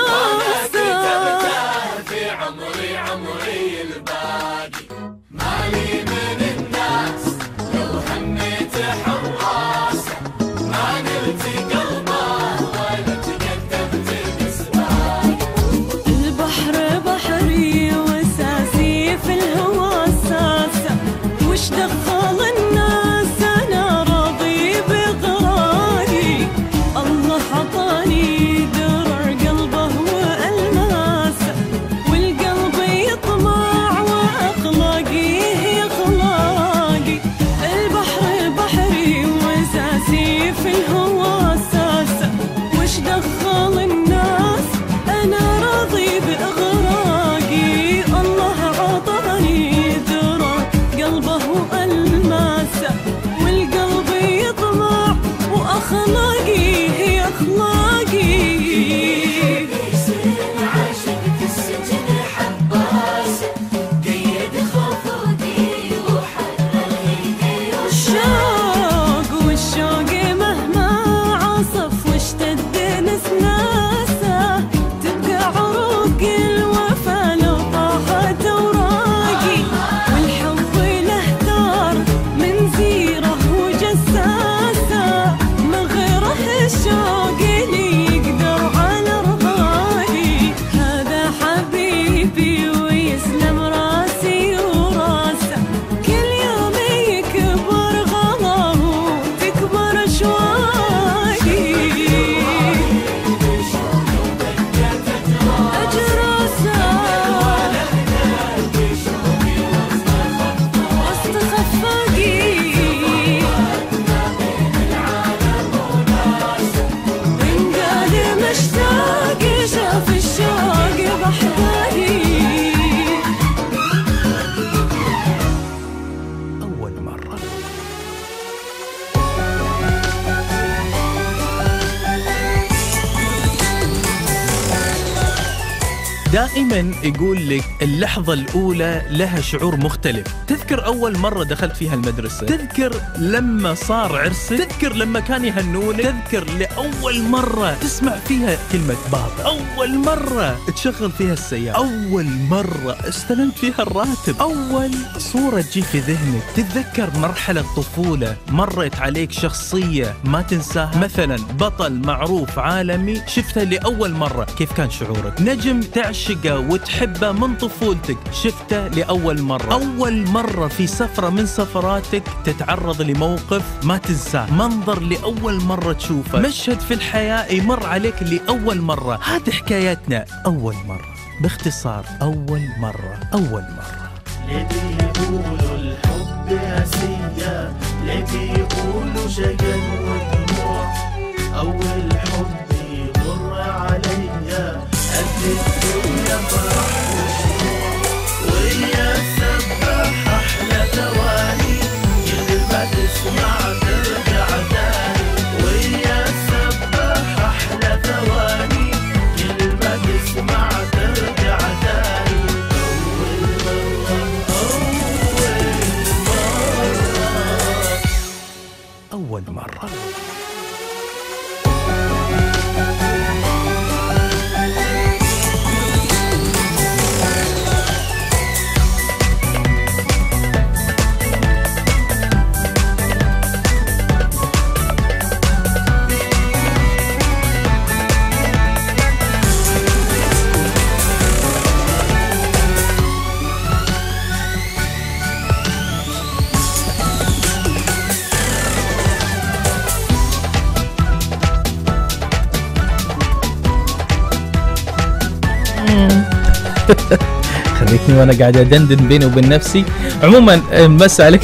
في عمري الباقي، مالي من الناس لو هنيت حراسه، ما نلت قلبه ولا تكتبت بسباقي. البحر بحري واساسي في الهوى ساسه، وش دخل الناس انا راضي بغراري. الله عطاني درر قلبه والماسه، والقلب يطمع واخلاقي هي اخلاقي. البحر بحري واساسي في الهوى ساسه، وش دخل الناس انا راضي باغراقي. الله عطاني درر قلبه والماسه، والقلب يطمع واخلاقي هي اخلاقي. عاشق في السجن حباسه، قيد خفودي وحرر ايدي الشوق والشوق مهما عصف واشتد نسناسه، تبقى عروق الوفا لو طاحت اوراقي. والحب له دار من زيره وجساسه، من غيره الشوق اللي يقدر على رضاقي. هذا حبيبي ويسلم راسي وراسه، كل يوم يكبر غلاه وتكبر اشواقي. أجراسه وسط خفاقي، إن قال مشتاق شاف الشوق بحضاري. أول مرة. دائما يقول لك اللحظة الأولى لها شعور مختلف. تذكر أول مرة دخلت فيها المدرسة، تذكر لما صار عرسك، تذكر لما كان يهنونك، تذكر لأول مرة تسمع فيها كلمة بابا، أول مرة تشغل فيها السيارة، أول مرة استلمت فيها الراتب، أول صورة تجي في ذهنك. تتذكر مرحلة طفولة مرت عليك شخصية ما تنساها، مثلا بطل معروف عالمي شفتها لأول مرة، كيف كان شعورك؟ نجم تعشقه وتحبه من طفولتك شفته لأول مرة، أول مرة في سفرة من سفراتك تتعرض لموقف ما تنساه، منظر لأول مرة تشوفه، مشهد في الحياة يمر عليك لأول مرة. هذه حكايتنا أول مرة، باختصار أول مرة. أول مرة ليه بيقولوا الحب أسية، ليه بيقولوا شجن ودموع، أول حب يمر عليا قد الدنيا فرح وشموع، ويا سبح أحلى ثواني كل ما تسمع ترجع تاني، ويا سبح أحلى ثواني كل ما تسمع ترجع تاني. أول مرة. خليتني وانا قاعد ادندن بيني وبين نفسي. عموما مسا عليك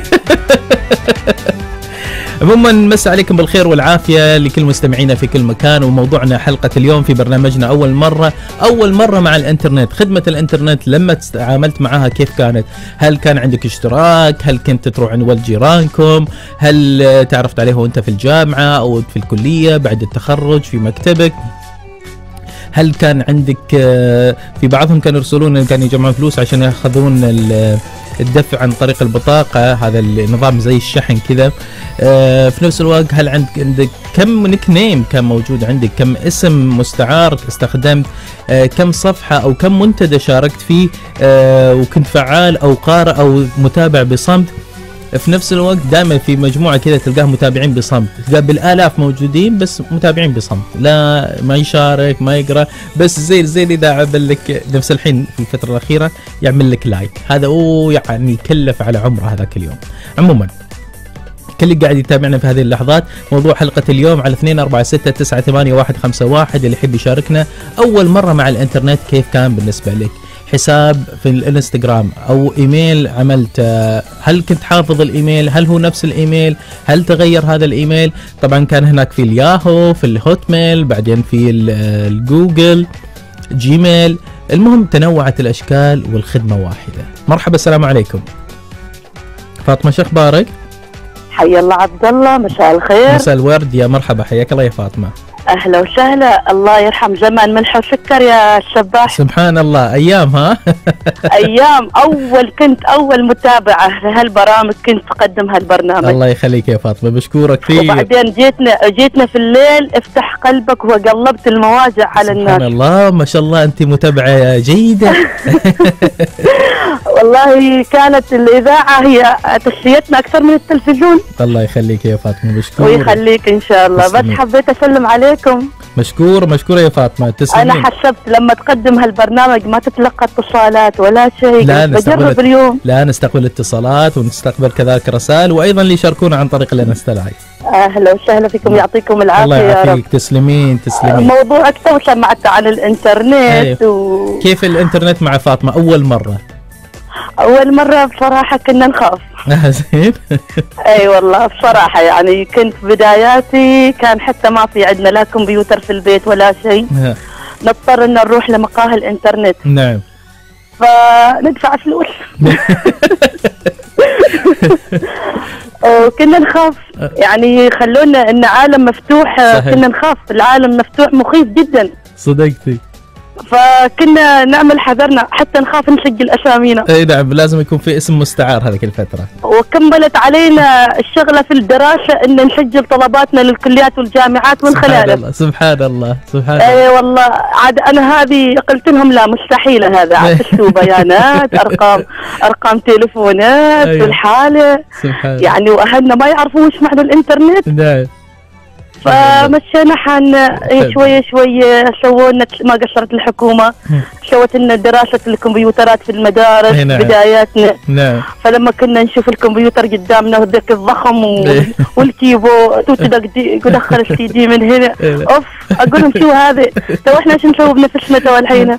عموما مسا عليكم بالخير والعافية لكل مستمعينا في كل مكان. وموضوعنا حلقة اليوم في برنامجنا أول مرة مع الإنترنت. خدمة الإنترنت لما تعاملت معها كيف كانت؟ هل كان عندك اشتراك؟ هل كنت تروح عند ولد جيرانكم؟ هل تعرفت عليه وانت في الجامعة أو في الكلية بعد التخرج في مكتبك؟ هل كان عندك في بعضهم كانوا يرسلون كانوا يجمعون فلوس عشان ياخذون الدفع عن طريق البطاقة، هذا النظام زي الشحن كذا. في نفس الوقت هل عندك كم نيك نيم كان موجود عندك؟ كم اسم مستعار استخدمت؟ كم صفحة أو كم منتدى شاركت فيه وكنت فعال أو قارئ أو متابع بصمت؟ في نفس الوقت دائما في مجموعة كذا تلقاه متابعين بصمت، تلقاه بالآلاف موجودين بس متابعين بصمت، لا ما يشارك ما يقرأ، بس زي إذا عمل لك نفس الحين في الفترة الأخيرة يعمل لك لايك، هذا يعني يكلف على عمره هذاك اليوم. عموما كل اللي قاعد يتابعنا في هذه اللحظات، موضوع حلقة اليوم على 24698151 اللي يحب يشاركنا أول مرة مع الإنترنت كيف كان بالنسبة لك؟ حساب في الانستغرام او ايميل عملت، هل كنت حافظ الايميل؟ هل هو نفس الايميل؟ هل تغير هذا الايميل؟ طبعا كان هناك في الياهو، في الهوت ميل، بعدين في الجوجل جيميل. المهم تنوعت الاشكال والخدمة واحدة. مرحبا السلام عليكم فاطمة، شو اخبارك؟ حي الله عبد الله، مساء الخير. مساء الورد، يا مرحبا، حياك الله يا فاطمة. اهلا وسهلا، الله يرحم زمان ملح وسكر يا الشباح. سبحان الله، ايام ها ايام. كنت اول متابعه لهالبرامج، كنت اقدم هالبرنامج. الله يخليك يا فاطمه، بشكورك كثير. وبعدين جيتنا في الليل افتح قلبك وقلبت المواجع على الناس. سبحان الله، ما شاء الله انت متابعه جيده. والله كانت الاذاعه هي تسليتنا اكثر من التلفزيون. الله يخليك يا فاطمه، بشكورك. ويخليك ان شاء الله. بس حبيت اسلم عليكم. مشكورة يا فاطمة، تسلمين. أنا حسبت لما تقدم هالبرنامج ما تتلقى اتصالات ولا شيء، بجرب اليوم. لا، نستقبل اتصالات ونستقبل كذلك رسائل، وأيضا اللي يشاركونا عن طريق الانستا لايف. أهلا وسهلا فيكم، يعطيكم العافية. الله يعافيك، تسلمين. موضوعك تو سمعت عن الإنترنت. كيف الإنترنت مع فاطمة أول مرة؟ أول مرة بصراحة كنا نخاف. زين. اي والله بصراحة يعني كنت بداياتي كان حتى ما في عندنا لا كمبيوتر في البيت ولا شيء، نضطر ان نروح لمقاهي الانترنت. نعم. فندفع فلوس. وكنا نخاف يعني خلونا ان عالم مفتوح. صحيح. كنا نخاف، العالم مفتوح مخيف جدا. صدقتي. فكنا نعمل حذرنا حتى نخاف نسجل اسامينا. اي نعم، لازم يكون في اسم مستعار هذيك الفتره. وكملت علينا الشغله في الدراسه ان نسجل طلباتنا للكليات والجامعات من خلاله. سبحان الله. اي والله، عاد انا هذه قلت لهم لا مستحيله، هذا عاد تسوي بيانات، ارقام تليفونات. أيوة. والحاله يعني واهلنا ما يعرفون ايش معنى الانترنت. نعم. فمشينا شوية سوونا ما قصرت الحكومة، سوت لنا دراسة الكمبيوترات في المدارس. نعم. بداياتنا. نعم. فلما كنا نشوف الكمبيوتر قدامنا ذاك الضخم والكيبورد ودخل السي دي من هنا، اوف اقول لهم شو هذا؟ تو احنا شو نسوي بنفسنا تو الحين؟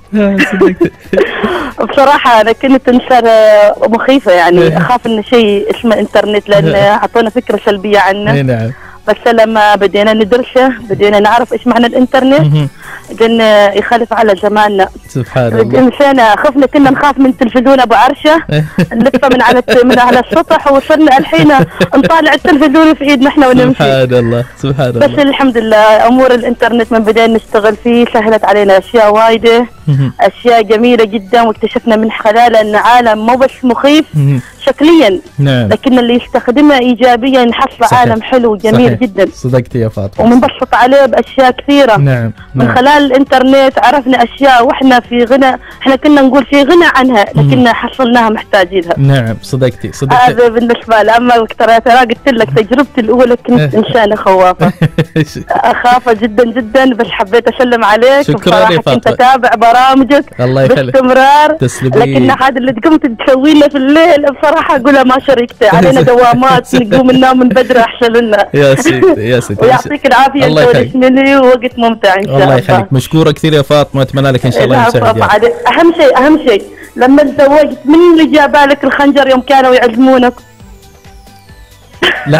بصراحة انا كنت انسانة مخيفة، يعني اخاف ان شيء اسمه انترنت لان اعطونا فكرة سلبية عنه. نعم. بس لما بدينا ندرسه بدينا نعرف ايش معنى الانترنت، قلنا يخالف على زماننا. سبحان الله. نسينا، خفنا، كنا نخاف من التلفزيون ابو عرشه نلفه من على السطح، وصلنا الحين نطالع التلفزيون في ايدنا احنا ونمشي. سبحان الله. بس الحمد لله امور الانترنت من بدينا نشتغل فيه سهلت علينا اشياء وايده، اشياء جميله جدا، واكتشفنا من خلاله ان عالم مو بس مخيف شكليا. نعم. لكن اللي يستخدمه ايجابيا نحصل عالم حلو جميل جدا. صدقتي يا فاطمه. ومنبسط عليه باشياء كثيره. نعم. من خلال الانترنت عرفنا اشياء واحنا في غنى، احنا كنا نقول في غنى عنها لكن حصلناها محتاجينها. نعم. صدقتي. هذا بالنسبه لي. اما ترى قلت لك تجربتي الاولى كنت انسانه خوافه. اخافه جدا جدا، بس حبيت اسلم عليك. شكرا يا فاطمه. كنت اتابع برامجك باستمرار. لكن هذا اللي قمت تسوي لنا في الليل بصراحه اقولها ما شريكته، علينا دوامات نقوم ننام من بدري احسن لنا. يا يا ستي ويعطيك العافيه انت ولسنلي، ووقت ممتع ان شاء الله. الله يخليك، مشكوره كثير يا فاطمه، اتمنى لك ان شاء الله يسعد يعني. اهم شيء لما تزوجت من اللي جاب لك الخنجر يوم كانوا يعزمونك؟ لا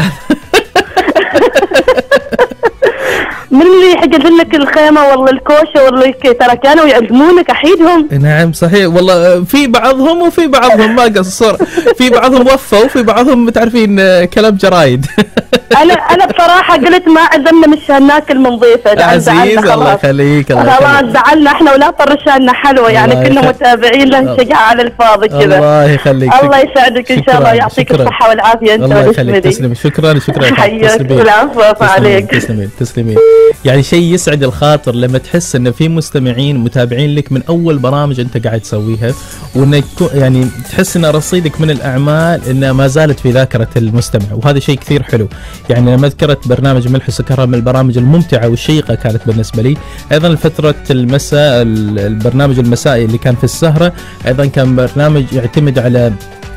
من اللي حجز لك الخيمه والله الكوشه والله ترى كانوا يعزمونك احيدهم. نعم صحيح والله، في بعضهم وفي بعضهم ما قصر، في بعضهم وفوا وفي بعضهم تعرفين كلام جرايد. انا بصراحه قلت ما عزمنا مش هناكل من ضيفه عزيز. الله يخليك خلاص زعلنا احنا ولا طرشنا حلوه يعني كنا متابعين له شجاع على الفاضي كذا. الله يخليك، الله يسعدك ان شاء الله ويعطيك الصحه والعافيه انت. الله يخليك، تسلمي. شكرا حياك والعفو عليك. تسلمين. يعني شيء يسعد الخاطر لما تحس ان في مستمعين متابعين لك من اول برامج انت قاعد تسويها، وانك يعني تحس ان رصيدك من الاعمال انها ما زالت في ذاكره المستمع، وهذا شيء كثير حلو. يعني لما ذكرت برنامج ملح وسكرها من البرامج الممتعه والشيقه كانت بالنسبه لي. ايضا فتره المساء، البرنامج المسائي اللي كان في السهره ايضا كان برنامج يعتمد على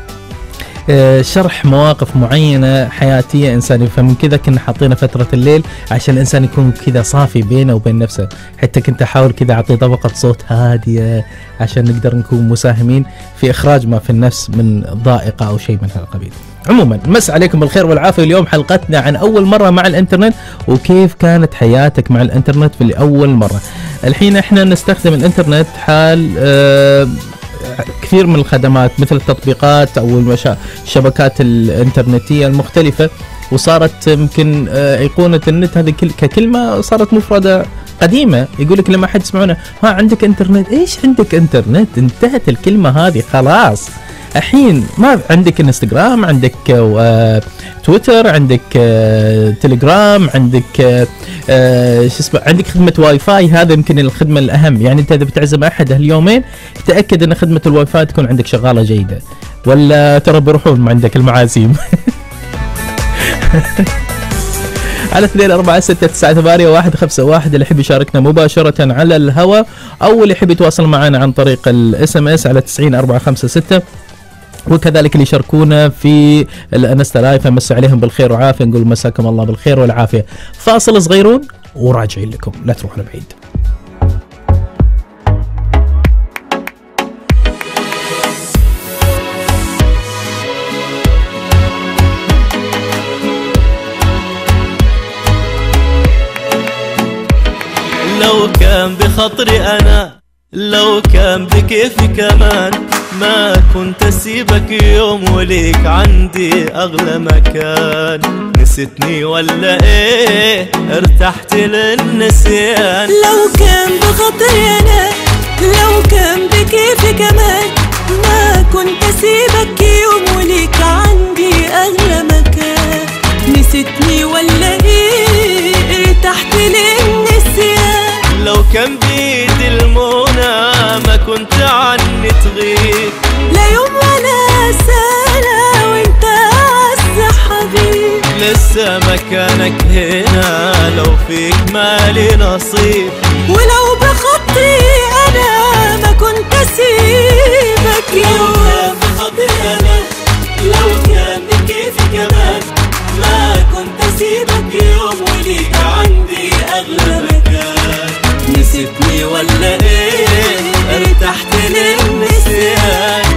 شرح مواقف معينة حياتية إنسانية، فمن كذا كنا حاطينه فترة الليل عشان الإنسان يكون كذا صافي بينه وبين نفسه. حتى كنت أحاول كذا أعطي طبقة صوت هادية عشان نقدر نكون مساهمين في إخراج ما في النفس من ضائقة أو شيء من هذا القبيل. عموما مس عليكم بالخير والعافية. اليوم حلقتنا عن أول مرة مع الإنترنت، وكيف كانت حياتك مع الإنترنت في أول مرة. الحين إحنا نستخدم الإنترنت حال كثير من الخدمات مثل التطبيقات أو الشبكات الإنترنتية المختلفة، وصارت يمكن أيقونة النت هذه ككلمة صارت مفردة قديمة. يقول لك لما حد يسمعونه ها عندك إنترنت، إيش عندك إنترنت؟ انتهت الكلمة هذه خلاص. الحين ما عندك انستغرام، عندك تويتر، عندك تليجرام، عندك عندك خدمة واي فاي. هذا يمكن الخدمة الأهم. يعني أنت إذا بتعزم أحد هاليومين تأكد أن خدمة الواي فاي تكون عندك شغالة جيدة، ولا ترى بيروحون ما عندك المعازيم. على 246698151 اللي يحب يشاركنا مباشرة على الهواء، أو اللي يحب يتواصل معنا عن طريق الSMS على 90456، وكذلك اللي يشاركونا في الانستا لايف نمسي عليهم بالخير والعافيه، نقول مساكم الله بالخير والعافيه. فاصل صغيرون وراجعين لكم، لا تروحوا لبعيد. لو كان بخطري أنا، لو كان بكيفي كمان، ما كنت أسيبك يوم وليك عندي أغلى مكان. نسيتني ولا إيه؟ ارتحت للنسيان. لو كان بخطري أنا، لو كان بكيفي كمان، ما كنت أسيبك يوم وليك عندي أغلى مكان. نسيتني ولا إيه؟ ارتحت للنسيان. لو كان بيدي المنى ما كنت عني تغيب، لا يوم ولا سنة وانت أعز حبيب. لسه مكانك هنا لو فيك مالي نصيب. ولو بخطري أنا ما كنت أسيبك يوم. لو كان بخطري أنا، لو كان بكيفي كمان، ما كنت أسيبك يوم وليك عندي أغلى مكان. نسيتني ولا إيه؟ ارتحت للنسيان.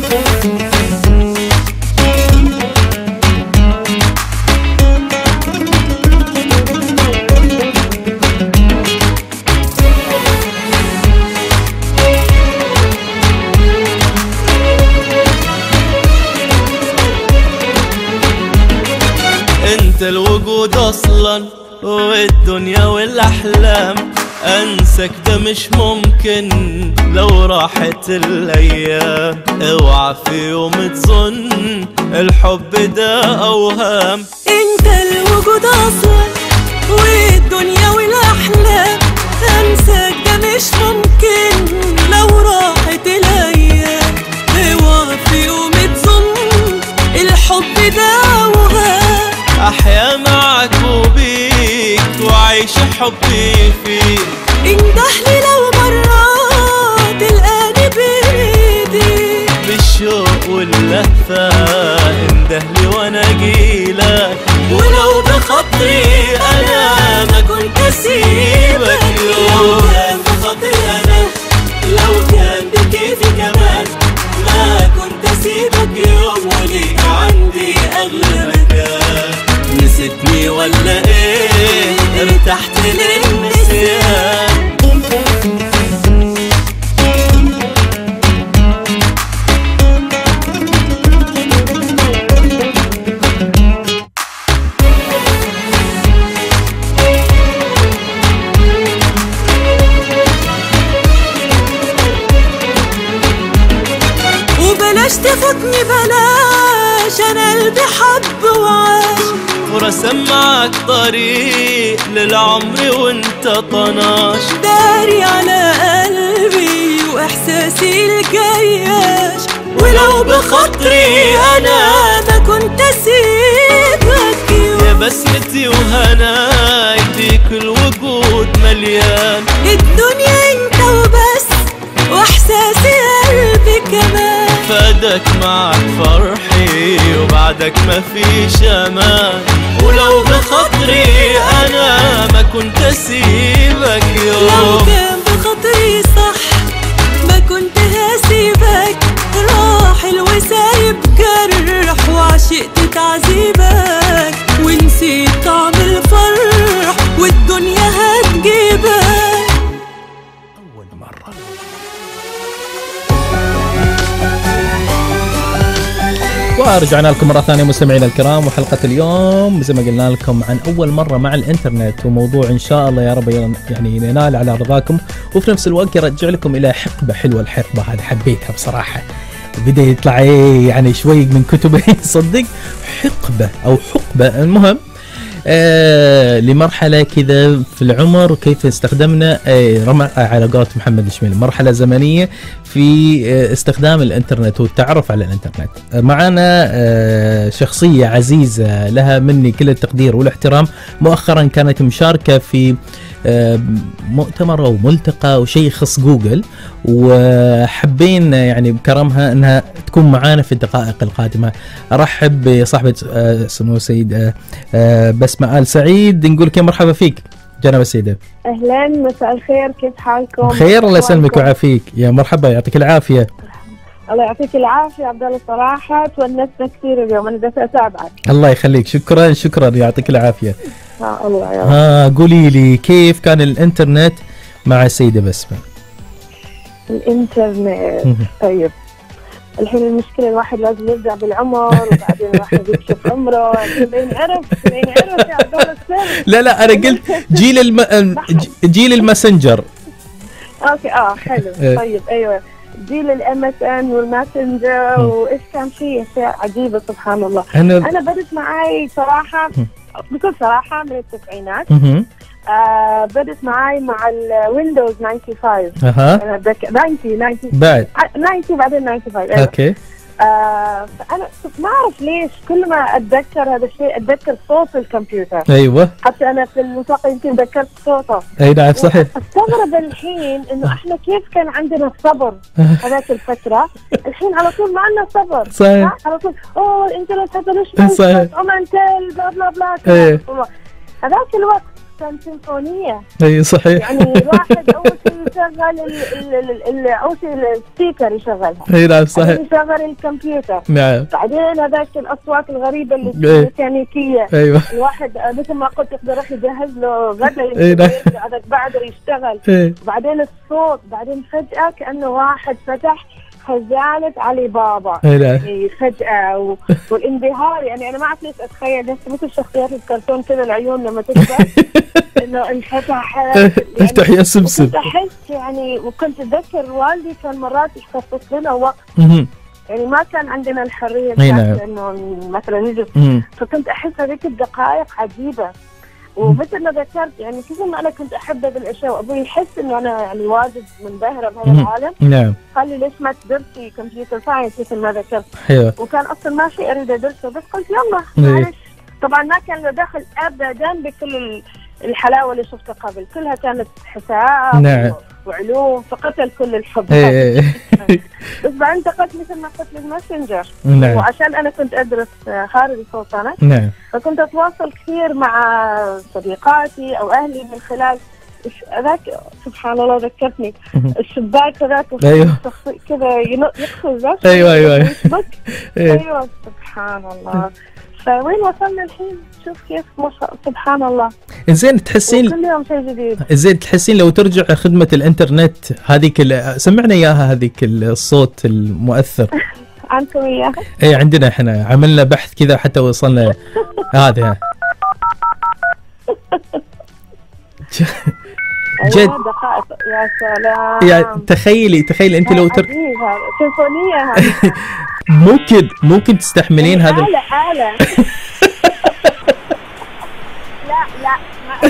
انت الوجود اصلا والدنيا والاحلام، انسك ده مش ممكن لو راحت الايام. اوعى في يوم تظن الحب ده اوهام. انت الوجود اصلا والدنيا والاحلام، انساك ده مش ممكن لو راحت الايام. اوعى في يوم تظن الحب ده اوهام. احيا معك وبيك وعيش حبي فيك. اندهلي لو مرات تلقاني بايدي، بالشوق اللهفة اندهلي وانا اجيلك، ولو بخاطري انا ما كنت اسيبك يوم. لو كان بخاطري انا، لو كان بكيفي كمان، ما كنت اسيبك يوم، وليك عندي اغلى مكان. نسيتني ولا ايه؟ ارتحت للنسيان. وبلاش تفوتني بلاش، انا قلبي حب وعاش، ورسم معك طريق للعمر وانت طناش. داري على قلبي واحساسي الجياش، ولو بخاطري انا ما كنت اسيبك يوم. يا بسمتي وهناي بيك الوجود مليان، الدنيا انت وبس واحساسي قلبي كمان. فادك معك فرحي وبعدك ما فيش امان، ولو بخاطري انا ما كنت اسيبك يوم. لو كان بخاطري صح ما كنت هسيبك، راحل وسايب جرح وعشقت تعذيبك، ونسيت طعم الفرح والدنيا هتجيبك. أول مرة ورجعنا لكم مرة ثانية مستمعينا الكرام، وحلقة اليوم زي ما قلنا لكم عن أول مرة مع الإنترنت، وموضوع إن شاء الله يا رب يعني ينال على رضاكم، وفي نفس الوقت يرجع لكم إلى حقبة حلوة. الحقبة هذه حبيتها بصراحة، بدأ يطلع يعني شوي من كتبه صدق، حقبة أو حقبة، المهم لمرحلة كذا في العمر، كيف استخدمنا على قولة محمد الشميل مرحلة زمنية في استخدام الانترنت والتعرف على الانترنت. معنا شخصية عزيزة لها مني كل التقدير والاحترام، مؤخرا كانت مشاركة في مؤتمر أو ملتقى أو شيء يخص جوجل، وحبين يعني بكرمها أنها تكون معانا في الدقائق القادمة. أرحب بصاحبة سمو السيد بسمة آل سعيد، نقول لك مرحبا فيك جناب السيدة. أهلا، مساء الخير، كيف حالكم؟ بخير الله يسلمك ويعافيك، يا مرحبا يعطيك العافية. الله يعطيك العافية عبد الله، صراحة تونسنا كثير اليوم، أنا بدي أتابعك. الله يخليك، شكرا شكرا، يعطيك العافية. الله يا رب. قولي لي كيف كان الانترنت مع السيدة بسمة؟ الانترنت طيب، الحين المشكلة الواحد لازم يرجع بالعمر، وبعدين الواحد يكشف عمره، ينعرف يا عبد الله السر. لا أنا قلت جيل الماسنجر. اوكي حلو. طيب ايوه، جيل MSN والماسنجر، وايش كان فيه اشياء عجيبة سبحان الله. انا بدت معاي صراحة بكل صراحة من التسعينات. بدت معاي مع الويندوز 95. انا 90 بعد 90 بعدين 95. اوكي. فانا ما اعرف ليش كل ما اتذكر هذا الشيء اتذكر صوت الكمبيوتر. ايوه، حتى انا في الموسيقى يمكن ذكرت صوته. اي نعم صحيح. استغرب الحين انه احنا كيف كان عندنا الصبر هذاك الفتره، الحين على طول ما عندنا صبر. صحيح. على طول الانترنت هذا ليش صحيح. اومنتل بلا بلا بلا. هذاك الوقت كان سيمفونية. اي صحيح. يعني الواحد اول شيء يشغل اول شيء السبيكر يشغلها. اي نعم صحيح. يشغل الكمبيوتر. نعم. بعدين هذاك الاصوات الغريبة الميكانيكية. ايوه. الواحد مثل ما قلت يقدر يروح يجهز له غدا هذاك بعد يشتغل. بعدين الصوت، بعدين فجأة كأنه واحد فتح خزانة علي بابا. يعني فجأة والانبهار، يعني أنا ما أعرف ليش أتخيل نفسي مثل شخصيات الكرتون كذا، العيون لما تكبر إنه انفتح افتح يا سمسم. كنت أحس يعني، وكنت أتذكر والدي كان مرات يخصص لنا وقت، يعني ما كان عندنا الحرية إنه مثلا نجي، فكنت أحس هذيك الدقائق عجيبة. ومثل ما ذكرت يعني كثر ما انا كنت احب هذه الاشياء، وابوي يحس انه انا يعني واجد منبهره بهذا العالم. نعم. قال لي ليش ما تدرسي كمبيوتر ساينس مثل ما ذكرت. ايوه. وكان اصلا ما في اريد ادرسه، بس قلت يلا معلش. طبعا ما كان له دخل ابدا بكل الحلاوه اللي شفتها قبل، كلها كانت حساب. نعم. وعلوم، فقتل كل الحب. بس بعدين انتقلت مثل ما قلت للماسنجر. نعم. وعشان انا كنت ادرس خارج السلطنه، نعم، فكنت اتواصل كثير مع صديقاتي او اهلي من خلال ذاك. سبحان الله ذكرتني الشباك ذاك. ايوه كذا يقفز. ايوه ايوه سبحان الله. فوين وصلنا الحين؟ شوف كيف سبحان الله. زين تحسين كل يوم شيء جديد. زين تحسين لو ترجع خدمة الانترنت هذيك سمعنا اياها، هذيك الصوت المؤثر عندكم اياها؟ اي عندنا، احنا عملنا بحث كذا حتى وصلنا هذا. جد دقائق يا سلام. يعني تخيلي انت لو سيمفونية هذه. ممكن تستحملين هذا آلة. لا ما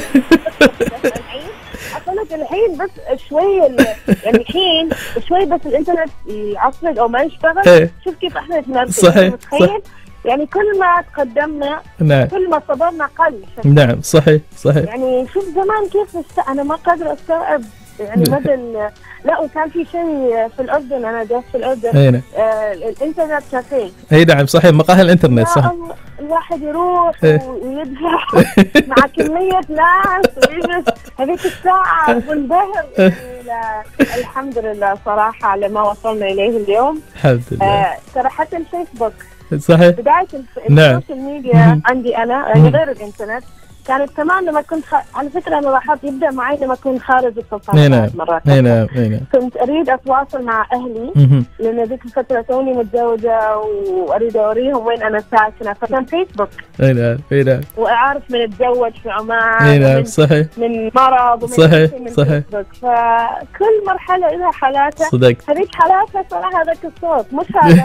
أقولك الحين بس شوي يعني الحين شوي بس الإنترنت يعطل أو ما يشتغل. شوف كيف إحنا نتنرفز. صحيح. يعني كل ما تقدمنا، نعم، كل ما صبرنا قل. نعم صحيح. يعني شوف زمان كيف أنا ما قادرة أستوعب يعني مدى لا. وكان في شيء في الأردن، أنا جالس في الأردن، الإنترنت كافيه. اي نعم صحيح، مقاهي الإنترنت صح. الواحد يروح ويدفع مع كمية ناس ويجلس هذيك الساعة منبهر. الحمد لله صراحة على ما وصلنا إليه اليوم. الحمد لله. ترى حتى الفيسبوك صحيح، بداية السوشيال ميديا عندي أنا يعني غير الإنترنت كانت كمان لما كنت على فكرة أنا لاحظت يبدأ معي لما كنت خارج السلطنة مرات. كنت أريد أتواصل مع أهلي لأن ذيك الفترة توني متزوجة وأريد أوريهم وين أنا ساكنة، فكان فيسبوك. نعم. وأعرف من أتزوج في عمان. نعم صحيح. من مرض ومن صحيح. فيسبوك. فكل مرحلة لها حالاتها. صدقت. هذيك حالاتها صراحة هذاك الصوت مش هذا.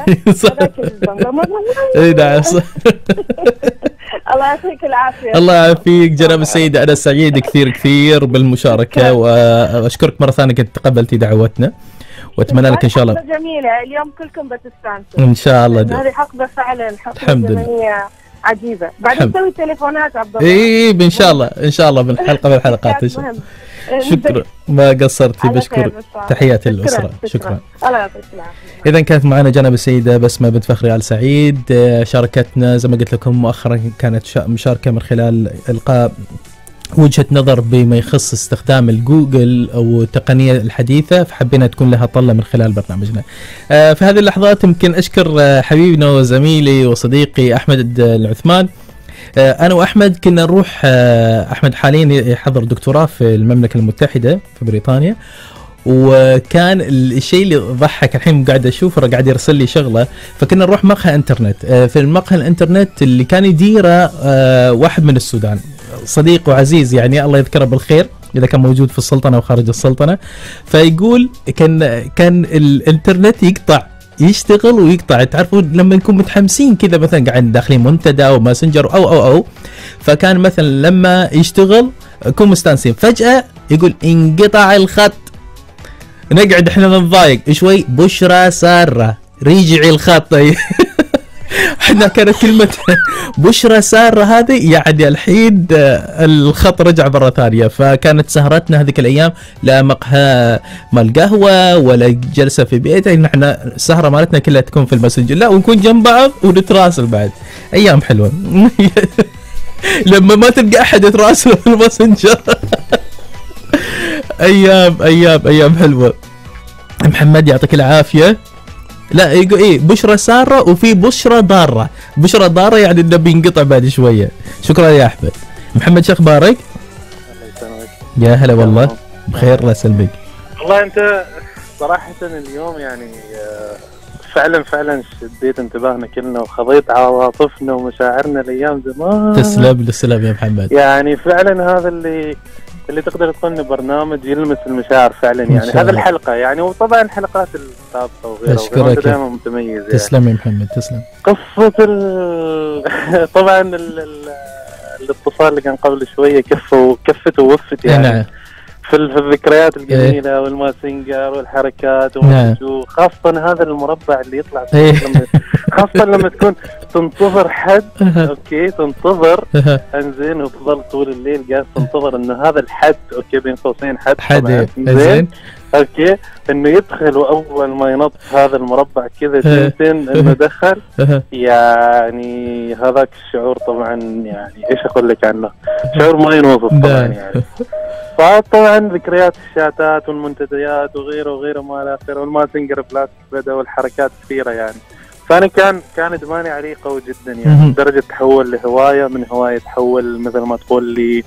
نعم صح. الله يعطيك العافية. الله يعافيك جناب السيدة، أنا سعيد كثير بالمشاركة وأشكرك مرة ثانية كنت تقبلتي دعوتنا، وأتمنى لك إن شاء الله. جميلة اليوم كلكم بتستانسوا إن شاء الله. هذه حقبة فعلا حقبة زمنية عجيبة. بعدين نسوي تليفونات عبد الله. إيه إن شاء الله بالحلقة من الحلقات. شكرا ما قصرتي، بشكر. تحياتي للأسرة. شكرا. الله يعطيك العافية. إذا كانت معنا جناب السيدة بسمة بنت فخري آل سعيد، شاركتنا زي ما قلت لكم مؤخرا، كانت مشاركة من خلال إلقاء وجهة نظر بما يخص استخدام الجوجل أو التقنية الحديثة، فحبينا تكون لها طلة من خلال برنامجنا. في هذه اللحظات يمكن أشكر حبيبنا وزميلي وصديقي أحمد العثمان. أنا وأحمد كنا نروح، أحمد حاليا يحضر دكتوراه في المملكة المتحدة في بريطانيا، وكان الشيء اللي ضحك الحين قاعد أشوفه قاعد يرسل لي شغلة، فكنا نروح مقهى إنترنت. في المقهى الإنترنت اللي كان يديره واحد من السودان، صديق وعزيز يعني الله يذكره بالخير إذا كان موجود في السلطنة وخارج السلطنة. فيقول كان الإنترنت يشتغل ويقطع. تعرفون لما نكون متحمسين كذا مثلا قاعد داخلين منتدى وماسنجر أو فكان مثلا لما يشتغل نكون مستانسين، فجأة يقول انقطع الخط، نقعد احنا نضايق شوي، بشرى سارة رجعي الخط. احنا كانت كلمة بشرى سارة هذه يعني الحين الخط رجع مرة ثانية. فكانت سهرتنا هذيك الأيام لا مقهى مال قهوة ولا جلسة في بيت، نحن السهرة مالتنا كلها تكون في الماسنجر، لا ونكون جنب بعض ونتراسل بعد. أيام حلوة. لما ما تلقى أحد يتراسل في الماسنجر. أيام حلوة. محمد يعطيك العافية. لا يقول ايه بشرى سارة وفي بشرى ضارة. بشرى ضارة يعني انه بينقطع بعد شوية. شكرا يا احمد. محمد شو اخبارك؟ يا هلا والله بخير. الله يسلمك. والله انت صراحة اليوم يعني فعلا شديت انتباهنا كلنا وخضيت عواطفنا ومشاعرنا لايام زمان. تسلم يا محمد. يعني فعلا هذا اللي تقدر تقول برنامج يلمس المشاعر فعلا يعني. هذا الحلقة يعني، وطبعا الحلقات السابقة وغيرها أشكرك دائما متميز يعني. تسلم يا محمد تسلم. قصة طبعا الاتصال اللي كان قبل شوية كفت ووفت يعني. نعم. في الذكريات الجميلة والماسنجر والحركات خاصة هذا المربع اللي يطلع خاصة لما تكون تنتظر حد اوكي تنتظر انزين وتظل طول الليل قاعد تنتظر انه هذا الحد اوكي بين قوسين حد زين اوكي انه يدخل واول ما ينط هذا المربع كذا جنتين انه دخل يعني هذاك الشعور طبعا يعني ايش اقول لك عنه شعور ما ينوصف طبعا يعني فطبعا ذكريات الشاتات والمنتديات وغيره ما لا خير والماسنجر بلاستيك بدا والحركات كثيره يعني فانا كان ادماني عليه قوي جدا يعني لدرجه تحول لهوايه من هوايه تحول مثل ما تقول لي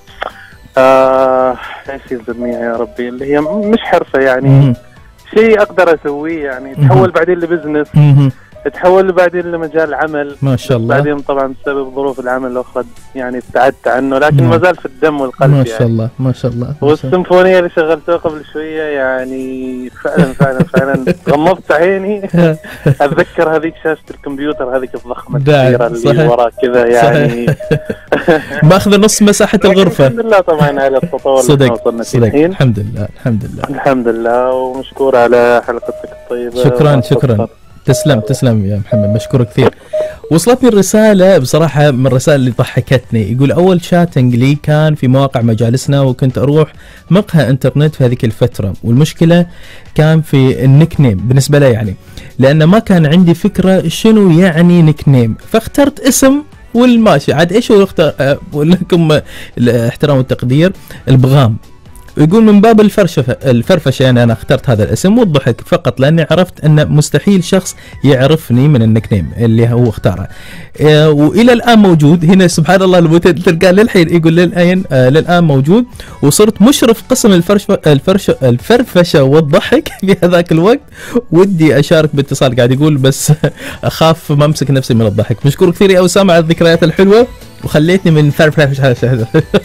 ايش نسميها يا ربي اللي هي مش حرفه يعني شيء اقدر اسويه يعني تحول بعدين لبزنس تحول بعدين لمجال عمل ما شاء الله بعدين طبعا بسبب ظروف العمل اخذ يعني ابتعدت عنه لكن ما زال في الدم والقلب ما شاء الله ما شاء الله والسيمفونيه اللي شغلتوها قبل شويه يعني فعلا غمضت عيني اتذكر هذيك شاشه الكمبيوتر هذيك الضخمه الكبيره اللي وراء كذا يعني ماخذ نص مساحه الغرفه الحمد لله طبعا على التطور اللي وصلنا فيه الحين الحمد لله ومشكور على حلقتك الطيبه شكرا تسلم يا محمد مشكور كثير. وصلتني الرسالة بصراحة من الرسائل اللي ضحكتني يقول أول شاتنج لي كان في مواقع مجالسنا وكنت أروح مقهى انترنت في هذيك الفترة والمشكلة كان في النيك نيم بالنسبة لي يعني لأن ما كان عندي فكرة شنو يعني نيك نيم فاخترت اسم والماشي عاد إيش هو لكم الاحترام والتقدير البغام يقول من باب الفرفشة يعني أنا اخترت هذا الاسم والضحك فقط لأني عرفت أن مستحيل شخص يعرفني من النيك نيم اللي هو اختاره وإلى الآن موجود هنا سبحان الله تلقى للحين يقول للآن موجود وصرت مشرف قسم الفرفشة والضحك في هذاك الوقت ودي أشارك باتصال قاعد يقول بس أخاف ما أمسك نفسي من الضحك مشكور كثير يا أسامة على الذكريات الحلوة وخليتني من فرفشة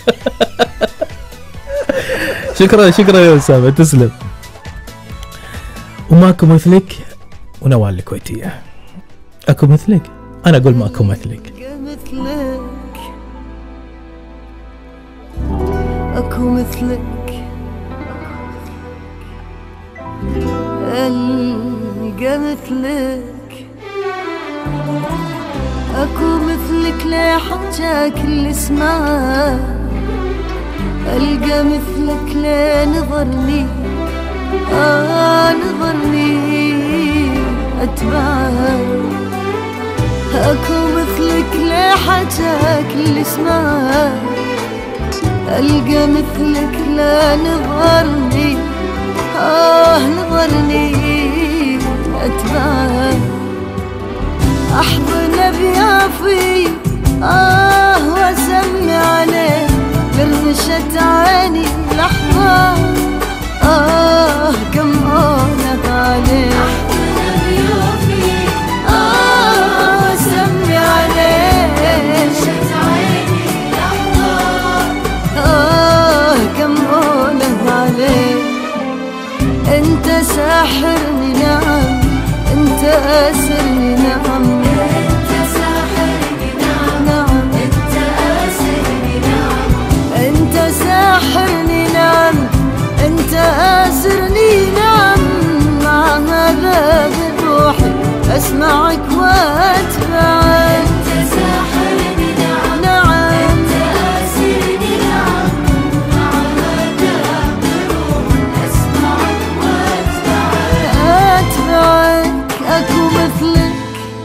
شكرا يا أسامة تسلم. وماكو مثلك ونوال الكويتية أكو مثلك أنا أقول ماكو مثلك أكو مثلك ألقى مثلك أكو مثلك لا حجاك اللي اسمعه ألقى مثلك لا نظرني نظرني أتبعها أكو مثلك لا حجاك اللي اسمعها ألقى مثلك لا نظرني نظرني أتبعها أحضن بيافي وأسمي عليه قرشت عيني لحظة كم أغنت عليه أحضن بيوفي وأسمي عليه قرشت عيني لحظة كم أغنت عليه أنت ساحرني نعم أنت أسرني نعم أنت ساحرني نعم أنت أسرني نعم أنت ساحرني نعم أنت أسرني نعم مع هذا بروحي أسمعك وأتبعك أنت ساحرني نعم أنت أسرني نعم مع هذا بروحي أسمعك وأتبعك أكو مثلك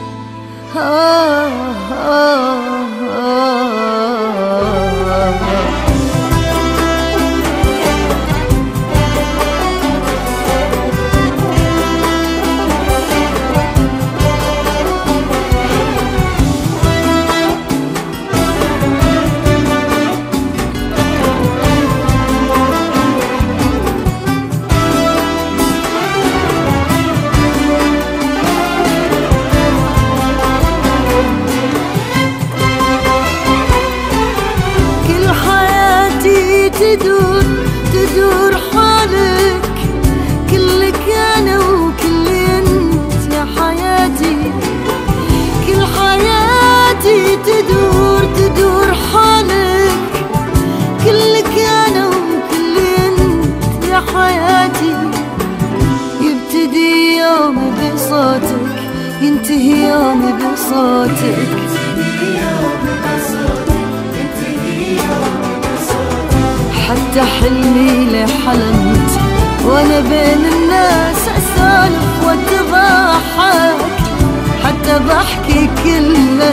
تدور حالك كلك أنا وكلي أنت يا حياتي كل حياتي تدور حالك كلك أنا وكلي أنت يا حياتي يبتدي يومي بصوتك ينتهي يومي بصوتك صوتك حتى حلمي لحلمت وانا بين الناس اسولف واتضحك حتى ضحكي كله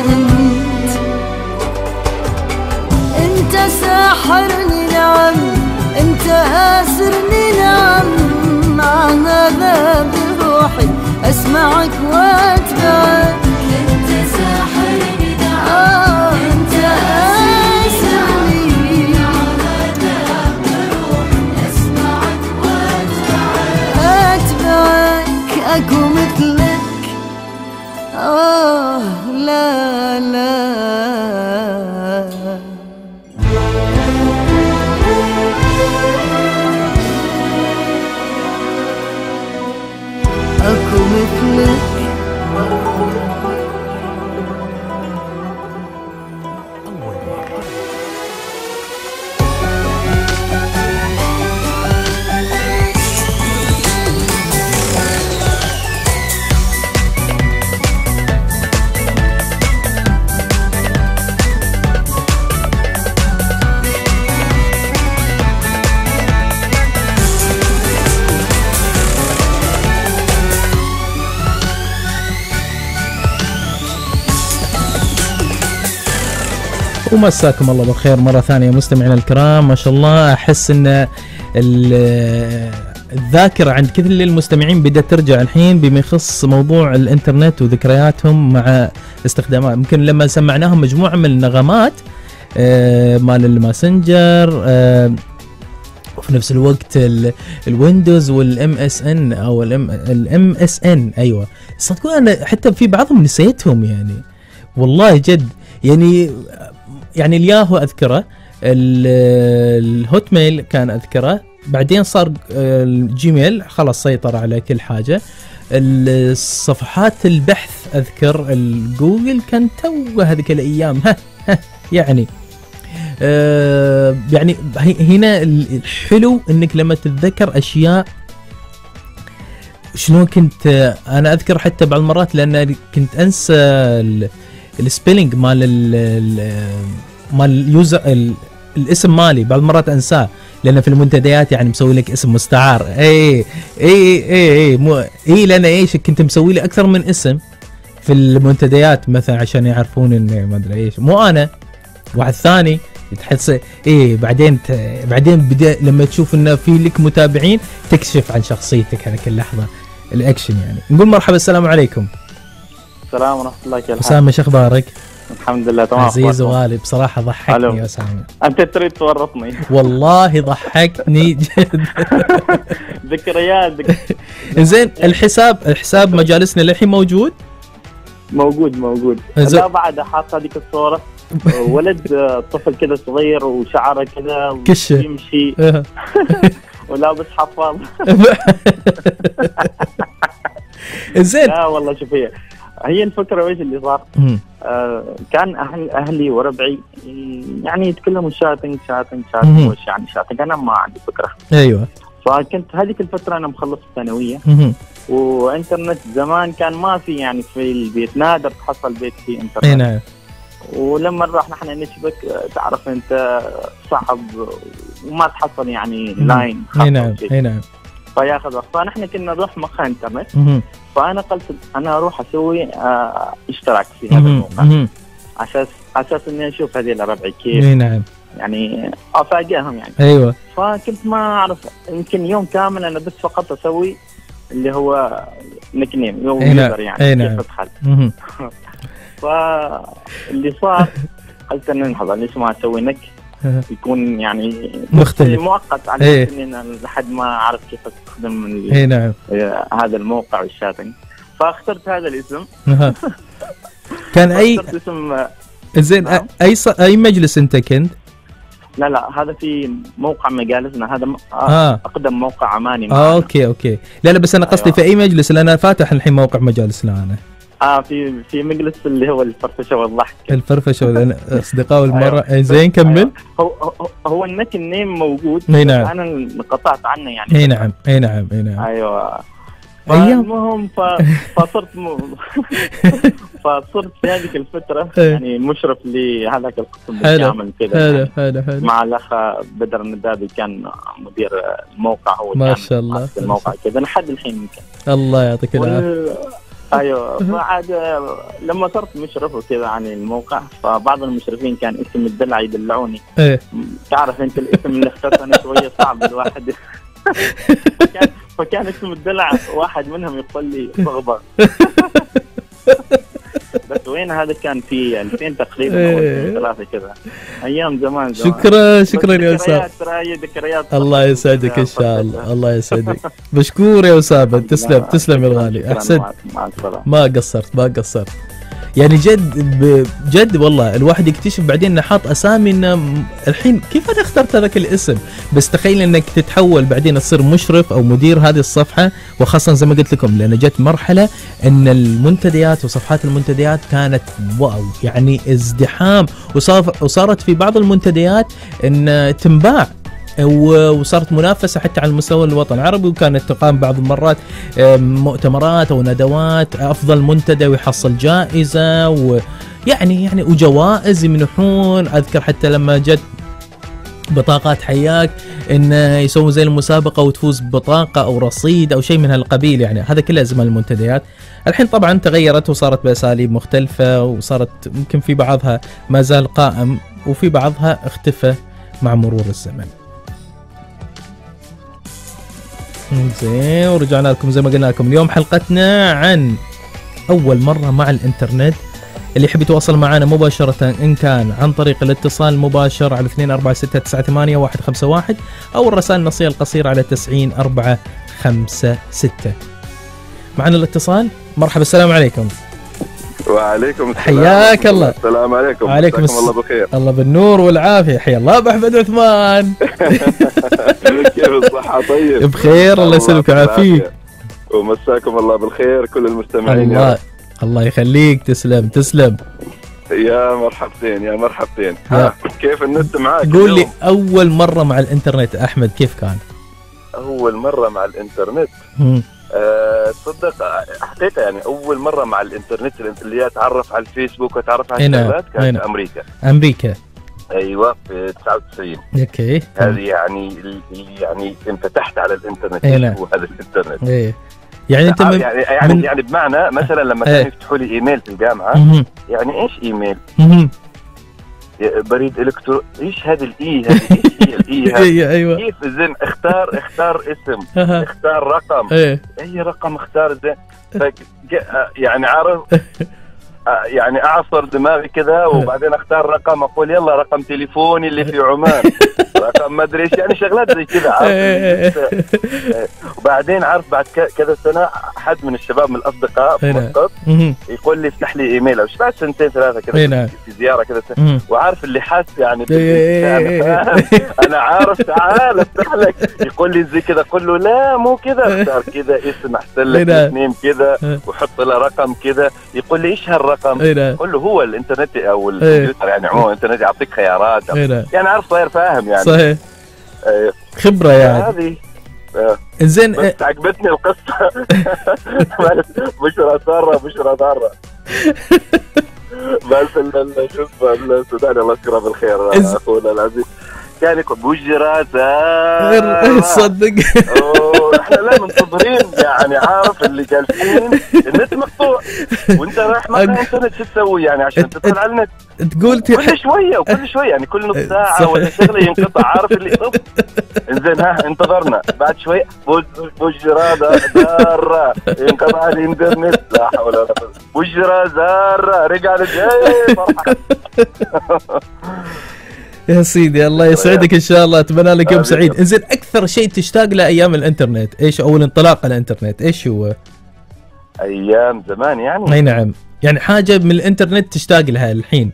انت ساحرني نعم انت اسرني نعم مع هذا بروحي اسمعك واتبعك انت ساحرني نعم انت اسرني مع هذا بروحي اسمعك واتبعك اتبعك اكو مثلك لا لا أكو مثلك ومساكم الله بالخير مرة ثانية مستمعينا الكرام. ما شاء الله أحس أن الذاكرة عند كل المستمعين بدأت ترجع الحين بما يخص موضوع الإنترنت وذكرياتهم مع استخدامها. يمكن لما سمعناهم مجموعة من النغمات مال الماسنجر وفي نفس الوقت الويندوز والام اس ان او الام اس ان. ايوه صدقوا انا حتى في بعضهم نسيتهم يعني والله جد. يعني الياهو اذكره، الهوت ميل كان اذكره، بعدين صار الجيميل خلاص سيطر على كل حاجه. الصفحات البحث اذكر الجوجل كان تو هذيك الايام يعني يعني هنا الحلو انك لما تتذكر اشياء شلون كنت انا اذكر حتى بعض المرات لان كنت انسى السبيلنج مال اليوزر الاسم مالي بعض المرات انساه لان في المنتديات يعني مسوي لك اسم مستعار. اي مو لان ايش كنت مسوي لي اكثر من اسم في المنتديات مثلا عشان يعرفون ان ما ادري ايش مو انا واحد ثاني تحس بعدين بدا لما تشوف انه في لك متابعين تكشف عن شخصيتك هذيك اللحظه الاكشن يعني. نقول مرحبا السلام عليكم. السلام ورحمه الله وبركاته. اسامه شو اخبارك؟ الحمد لله تمام. عزيز وغالي بصراحه ضحكني يا اسامه. انت تريد تورطني والله ضحكني جد. ذكريات زين الحساب مجالسنا للحين موجود لا بعد حاط هذيك الصوره ولد طفل كذا صغير وشعره كذا يمشي ولابس حفاض. زين لا والله شوف هي الفكره ايش اللي صار. كان اهلي وربعي يعني يتكلموا شاتنج وش يعني شاتنج، انا ما عندي فكره. ايوه فكنت هذيك الفتره انا مخلص الثانويه وانترنت زمان كان ما في يعني في البيت نادر تحصل بيت فيه انترنت. نعم. ولما نروح نحن نشبك تعرف انت صعب وما تحصل يعني لاين. نعم. فياخذ وقت. فنحن كنا نروح مقهى انترنت. فانا قلت انا اروح اسوي اشتراك في هذا الموقع اساس اني اشوف هذه ربعي كيف. نعم. يعني افاجئهم يعني. ايوه. فكنت ما اعرف يمكن يوم كامل انا بس فقط اسوي اللي هو نيك نيم يوزر يعني كيف ادخل. فاللي صار قلت ان نحضر ليش ما اسوي نك يكون يعني مختلف مؤقت على اني لحد ما اعرف كيف استخدم نعم. هذا الموقع والشاتنج. فاخترت هذا الاسم. كان اي اسم زين. اي مجلس انت كنت؟ لا هذا في موقع مجالسنا هذا اقدم موقع عماني. اوكي لا بس انا قصدي في اي مجلس لان انا فاتح الحين موقع مجالسنا انا. في مجلس اللي هو الفرفشه والضحك. الفرفشه والاصدقاء والمره. زين كمل. هو النك النيم موجود. نعم. انا انقطعت عنه يعني. نعم. ايوه. فالمهم فصرت فصرت في هذيك الفترة يعني مشرف لهذاك القسم بالكامل كذا. حلو مع الأخ بدر الندابي كان مدير الموقع، هو ما شاء الله الموقع كذا لحد الحين يمكن. الله يعطيك العافية. ايوه. بعد لما صرت مشرف وكذا عن الموقع، فبعض المشرفين كان اسم الدلع يدلعوني. تعرف انت الاسم اللي اخترته انا شويه صعب الواحد. فكان اسم الدلع واحد منهم يقول لي صغبه. بس وين هذا كان في 2000 تقريبا او 2003 كذا، ايام زمان. شكرا يا أسامة. ذكريات. الله يسعدك ان شاء الله. الله يسعدك. مشكور يا أسامة. تسلم يا الغالي. احسنت. ما قصرت يعني جد والله الواحد يكتشف بعدين انه حاط اسامي انه الحين كيف انا اخترت هذاك الاسم، بس تخيل انك تتحول بعدين تصير مشرف او مدير هذه الصفحه، وخاصه زي ما قلت لكم لان جت مرحله ان المنتديات وصفحات المنتديات كانت واو يعني ازدحام، وصارت في بعض المنتديات ان تنباع، وصارت منافسة حتى على مستوى الوطن العربي، وكانت تقام بعض المرات مؤتمرات أو ندوات أفضل منتدى ويحصل جائزة، ويعني وجوائز يمنحون. أذكر حتى لما جت بطاقات حياك إن يسوون زي المسابقة وتفوز ببطاقة أو رصيد أو شيء من هالقبيل، يعني هذا كله زمان المنتديات. الحين طبعا تغيرت وصارت بأساليب مختلفة، وصارت يمكن في بعضها ما زال قائم وفي بعضها اختفى مع مرور الزمن. زين، ورجعنا لكم زي ما قلنا لكم اليوم حلقتنا عن أول مرة مع الإنترنت. اللي يحب يتواصل معنا مباشرة إن كان عن طريق الاتصال المباشر على 24698151 أو الرسائل النصية القصيرة على 90456. معنا الاتصال. مرحبا، السلام عليكم. وعليكم السلام. حياك الله. السلام عليكم. وعليكم الله بخير. الله بالنور والعافية. حيا الله أبو أحمد عثمان. كيف الصحة؟ طيب بخير الله يسلمك ويعافيك. ومساكم الله بالخير كل المستمعين. الله يخليك. تسلم. يا مرحبتين. كيف النت معاك؟ قول لي أول مرة مع الإنترنت أحمد كيف كان؟ أول مرة مع الإنترنت تصدق حقيقة يعني أول مرة مع الإنترنت اللي أتعرف على الفيسبوك وأتعرف على الشباب كانت أمريكا. أيوة في 99. أوكي. هذه يعني انفتحت على الإنترنت. هو هذا الإنترنت. يعني أنت يعني بمعنى مثلا لما كانوا يفتحوا لي إيميل في الجامعة. يعني إيش إيميل؟ بريد الكتروني. ايش هذا الاي؟ هذه ايش هي الاي؟ ايوه. كيف زين اختار اسم، اختار رقم، اي رقم اختار زين. يعني عارف يعني اعصر دماغي كذا وبعدين اختار رقم، اقول يلا رقم تليفوني اللي في عمان، رقم ما ادري ايش، يعني شغلات زي كذا عارف. وبعدين عارف بعد كذا سنه حد من الشباب من الاصدقاء فقط يقول لي افتح لي ايميل، او بعد سنتين ثلاثه كذا في زياره كذا، وعارف اللي حاس يعني انا عارف تعال افتح لك، يقول لي زي كذا، اقول له لا مو كذا، اختار كذا اسم، احسن لك اثنين كذا وحط له رقم كذا، يقول لي ايش هالرقم؟ قل له هو الانترنت او الكمبيوتر يعني عموما الانترنت يعطيك خيارات يعني عارف صاير فاهم يعني صحيح. خبرة يعني هذه. زين بس عجبتني القصة. بشرى ضارة بس السوداني الله يذكره بالخير اخونا العزيز كان يقول بشرى زار صدق. احنا لا منتظرين يعني عارف اللي جالسين النت مقطوع وانت رايح مع الانترنت شو تسوي يعني عشان تدخل على النت؟ تقول كل شويه يعني كل نص ساعه ولا شغله ينقطع، عارف اللي انزين انتظرنا بعد شوي بشرى ضاره ينقطع الانترنت، لا حول ولا قوه، بشرى زاره رجع للجاي فرحه. يا سيدي الله يسعدك ان شاء الله، اتمنى لك يوم سعيد. انزين اكثر شيء تشتاق له ايام الانترنت ايش، او الانطلاق على الانترنت ايش هو؟ ايام زمان يعني؟ اي نعم، يعني حاجه من الانترنت تشتاق لها الحين.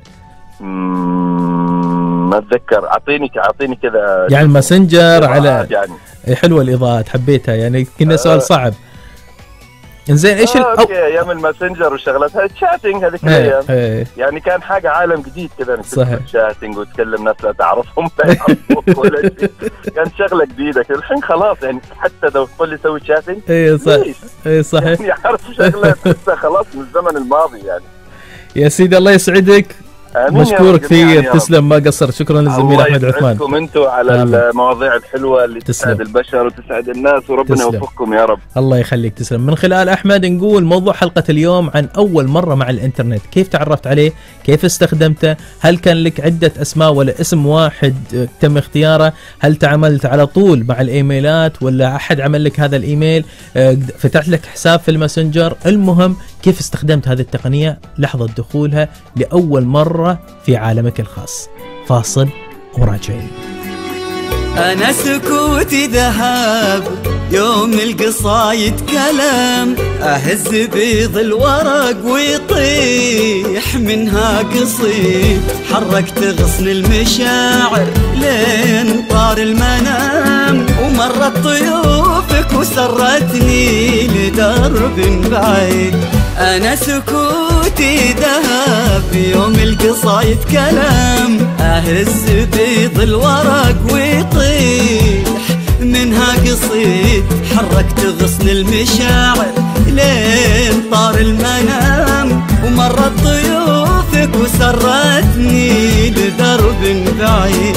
ما اتذكر، اعطيني كذا يعني الماسنجر على يعني. حلوه الاضاءات حبيتها يعني، كنا سؤال صعب. انزين ايش اوكي ايام الماسنجر والشغلات هاي الشاتنج هذيك الايام يعني كان حاجه عالم جديد كذا انك شاتنج وتكلم ناس لا تعرفهم لا يعرفوك ولا شيء. كان شغله جديده كذا. الحين خلاص يعني حتى لو تقول لي سوي شاتنج اي صح اي صحيح يعني عارف شغله خلاص من الزمن الماضي يعني. يا سيدي الله يسعدك، مشكور كثير، تسلم ما قصر. شكرا للزميل احمد عثمان. الله انتم على المواضيع الحلوه اللي تسعد البشر وتسعد الناس، وربنا يوفقكم يا رب. الله يخليك، تسلم. من خلال احمد نقول موضوع حلقه اليوم عن اول مره مع الانترنت، كيف تعرفت عليه، كيف استخدمته، هل كان لك عده اسماء ولا اسم واحد تم اختياره، هل تعاملت على طول مع الايميلات ولا احد عمل لك هذا الايميل، فتحت لك حساب في الماسنجر، المهم كيف استخدمت هذه التقنيه لحظه دخولها لاول مره في عالمك الخاص. فاصل وراجعين. أنا سكوتي ذهب يوم القصايد كلام، أهز بيض الورق ويطيح منها قصيد، حركت غصن المشاعر لين طار المنام، ومرت طيوفك وسرتني لدرب بعيد. أنا سكوتي ذهب يوم القصايد كلام، أهز بيض الورق ويطيح منها قصيد، حركت غصن المشاعر لين طار المنام، ومرت ضيوفك وسرتني لدرب بعيد.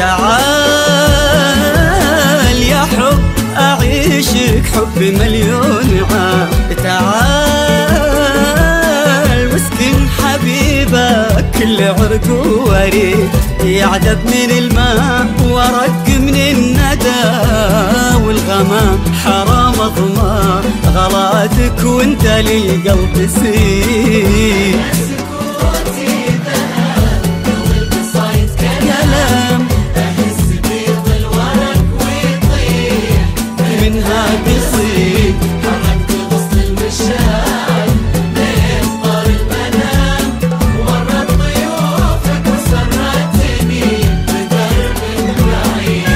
تعال يا حب أعيشك حب مليون عام، تعال واسكن حبيبك كل عرق ووريد، يعذب من الماء ورق من الندى والغمام، حرام اضمار غلاتك وانت للقلب سيد. كلام احس بيض الورق ويطيح منها قصيد، حركت غصن المشاعر لين طار المنام، ومرت ضيوفك وسرتني بدرب بعيد.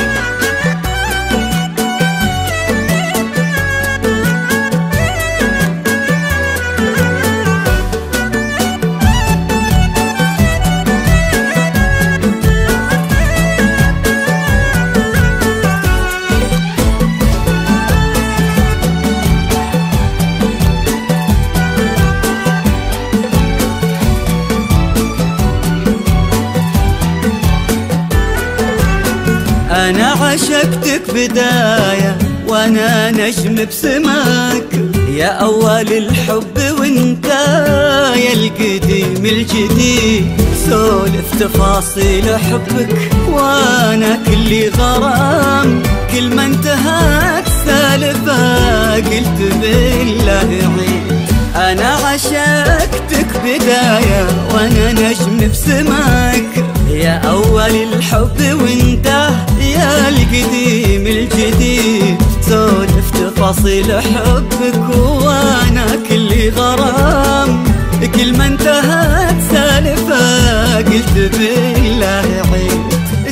أنا عشقتك بداية وأنا نجم بسماك، يا أول الحب وانت يا القديم الجديد، سولف تفاصيل حبك وأنا كلي غرام، كل ما انتهت سالفة قلت بالله عيد. أنا عشقتك بداية وأنا نجم بسماك، يا أول الحب وانت يا القديم الجديد، سولف تفاصيل حبك وانا كل غرام، كل ما انتهت سالفة قلت بالله عيد.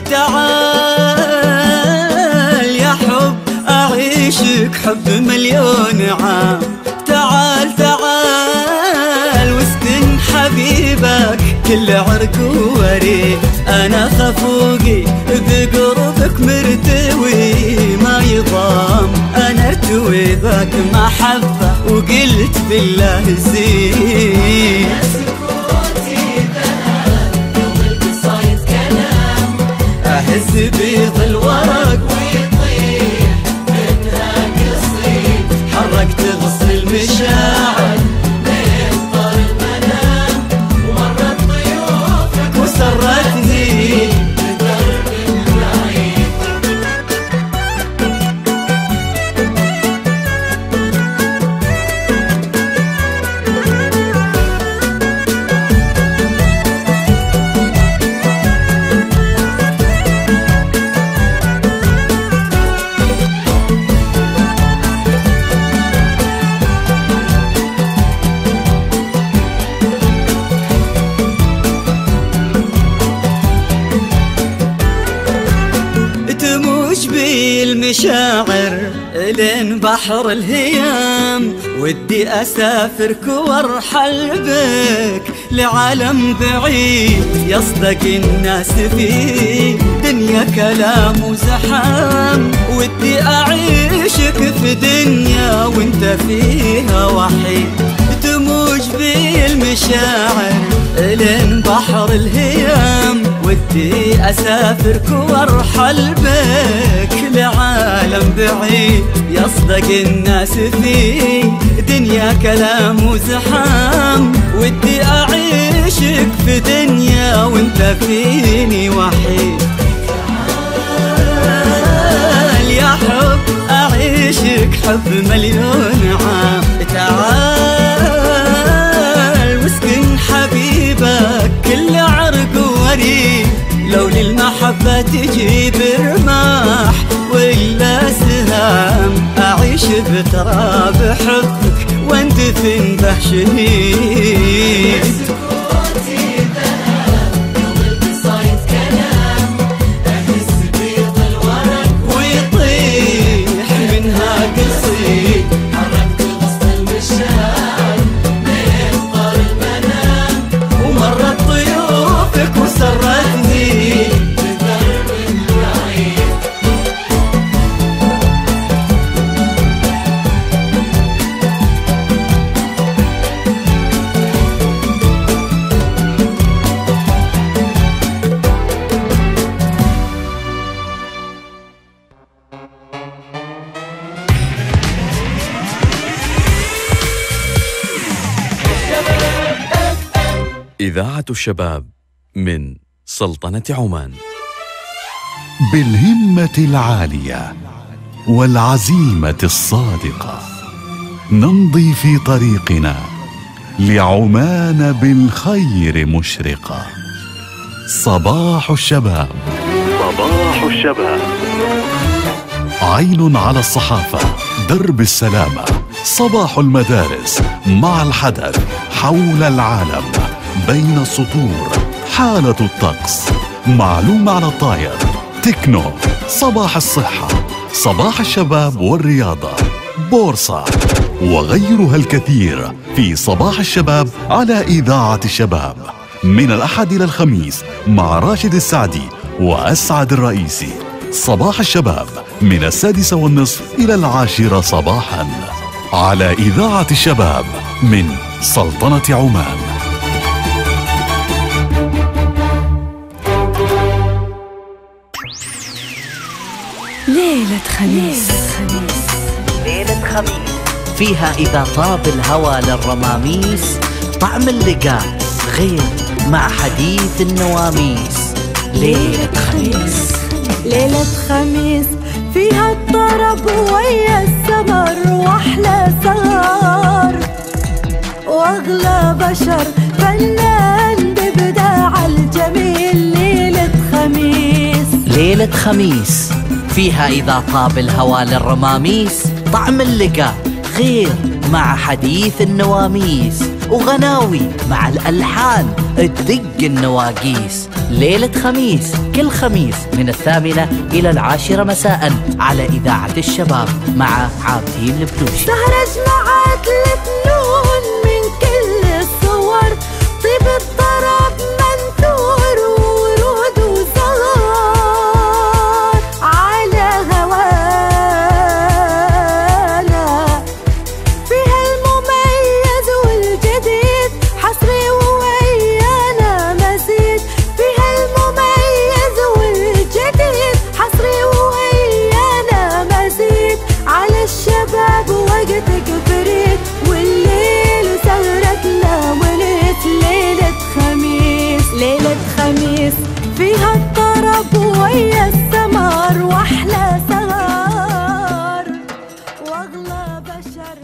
تعال يا حب أعيشك حب مليون عام، تعال تعال واسكن حبيبك كل عرق ووريد، أنا خفوقي بقربك مرتوي ما يضام، أنا ارتوي ذاك محبة وقلت بالله زين. يا سكوتي ذهب يوم القصايد كلام، أهز بيض الورق ويطيح منها قصيد، حركت غصن المشاعر لين طار المنام، ومرت ضيوفك وسرتني بدرب بعيد. المشاعر لين بحر الهيام، ودي أسافرك وارحل بك لعالم بعيد يصدق الناس فيه، دنيا كلام وزحام. ودي أعيشك في دنيا وانت فيها وحيد، تموج بي المشاعر لين بحر الهيام. ودي أسافرك وارحل بك لعالم بعيد يصدق الناس فيه، دنيا كلام وزحام. ودي أعيشك في دنيا وانت فيني وحيد. تعال يا حب أعيشك حب مليون عام، تعال واسكن حبيبك كل عرق وريد. لو للمحبة تجيب رماح وإلا سهام، أعيش بتراب حبك واندفن به شهيد. ويطيح منها قصيد، حركت وسط المشاعر ليفطر المنام، ومرت ضيوفك وسرتني بدرب بعيد. إذاعة الشباب من سلطنة عمان. بالهمة العالية والعزيمة الصادقة نمضي في طريقنا لعمان بالخير مشرقة. صباح الشباب، صباح الشباب. عين على الصحافة، درب السلامة، صباح المدارس مع الحدث حول العالم، بين السطور، حالة الطقس، معلومة على الطاير، تكنو، صباح الصحة، صباح الشباب والرياضة، بورصة، وغيرها الكثير في صباح الشباب على إذاعة الشباب من الأحد إلى الخميس مع راشد السعدي وأسعد الرئيسي. صباح الشباب من 6:30 إلى 10 صباحا على إذاعة الشباب من سلطنة عمان. ليلة خميس، ليلة خميس فيها إذا طاب الهوى للرماميس، طعم اللقاء غير مع حديث النواميس. ليلة خميس، ليلة خميس فيها الطرب ويا السمر، وأحلى سهر وأغلى بشر، فنان بإبداع الجميل. ليلة خميس، ليلة خميس فيها إذا طاب الهوى للرماميس، طعم اللقاء غير مع حديث النواميس، وغناوي مع الألحان تدق النواقيس. ليلة خميس كل خميس من 8 إلى 10 مساء على إذاعة الشباب مع عابدين البلوشي. سهرة جمعت الفنون من كل الصور، طيب الطرب منثور ورود وزهر على هوانا، فيها المميز والجديد حصري وويانا مزيد، فيها المميز والجديد حصري وويانا مزيد، على الشباب وقتك فريد، والليل سهرتنا ونت. ليلة خميس، ليلة خميس فيها الطرب ويا السمر، وأحلى سهر وأغلى بشر.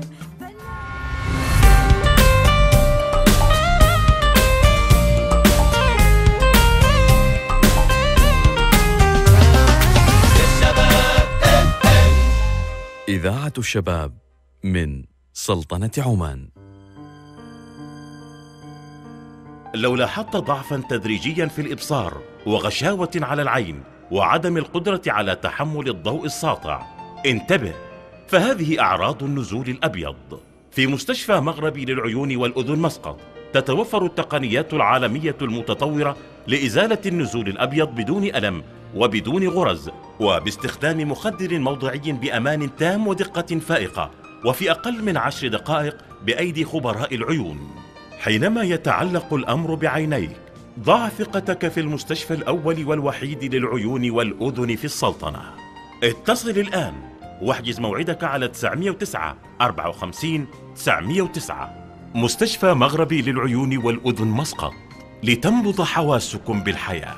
إذاعة الشباب من سلطنة عمان. لو لاحظت ضعفا تدريجيا في الإبصار وغشاوة على العين وعدم القدرة على تحمل الضوء الساطع، انتبه، فهذه أعراض النزول الأبيض. في مستشفى مغربي للعيون والأذن مسقط تتوفر التقنيات العالمية المتطورة لإزالة النزول الأبيض بدون ألم وبدون غرز، وباستخدام مخدر موضعي بأمان تام ودقة فائقة، وفي أقل من 10 دقائق بأيدي خبراء العيون. حينما يتعلق الأمر بعينيك، ضع ثقتك في المستشفى الأول والوحيد للعيون والأذن في السلطنة. اتصل الآن واحجز موعدك على 909 54 909. مستشفى مغربي للعيون والأذن مسقط، لتنبض حواسكم بالحياة.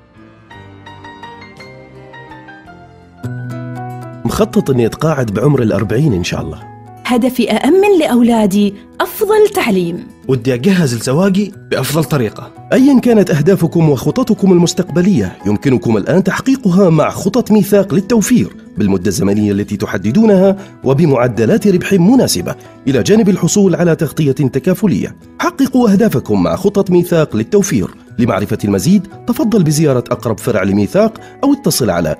مخطط اني اتقاعد بعمر 40 ان شاء الله. هدفي أأمن لأولادي أفضل تعليم. ودي أجهز لزواجي بأفضل طريقة. أيا كانت أهدافكم وخططكم المستقبلية، يمكنكم الآن تحقيقها مع خطط ميثاق للتوفير بالمدة الزمنية التي تحددونها وبمعدلات ربح مناسبة، إلى جانب الحصول على تغطية تكافلية. حققوا أهدافكم مع خطط ميثاق للتوفير. لمعرفة المزيد تفضل بزيارة أقرب فرع لميثاق أو اتصل على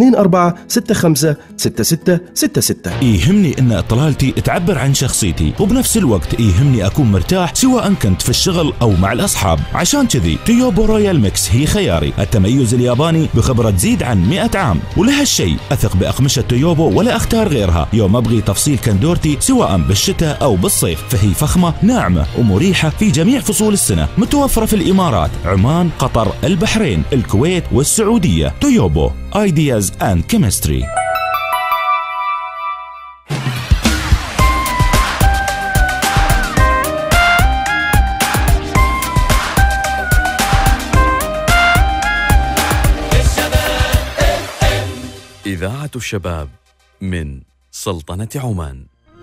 24656666. يهمني أن إطلالتي تعبر عن شخصيتي، وبنفس الوقت يهمني أكون مرتاح سواء كنت في الشغل أو مع الأصحاب. عشان كذي تويوبو رويال ميكس هي خياري. التميز الياباني بخبرة تزيد عن 100 عام، ولهالشيء أثق بأقمشة تويوبو ولا أختار غيرها يوم أبغي تفصيل كندورتي سواء بالشتاء أو بالصيف. فهي فخمة ناعمة ومريحة في جميع فصول السنة. متوفرة في الإمارات، عمان، قطر، البحرين، الكويت والسعودية. تويوبو Ideas and Chemistry. إذاعة الشباب من سلطنة عمان.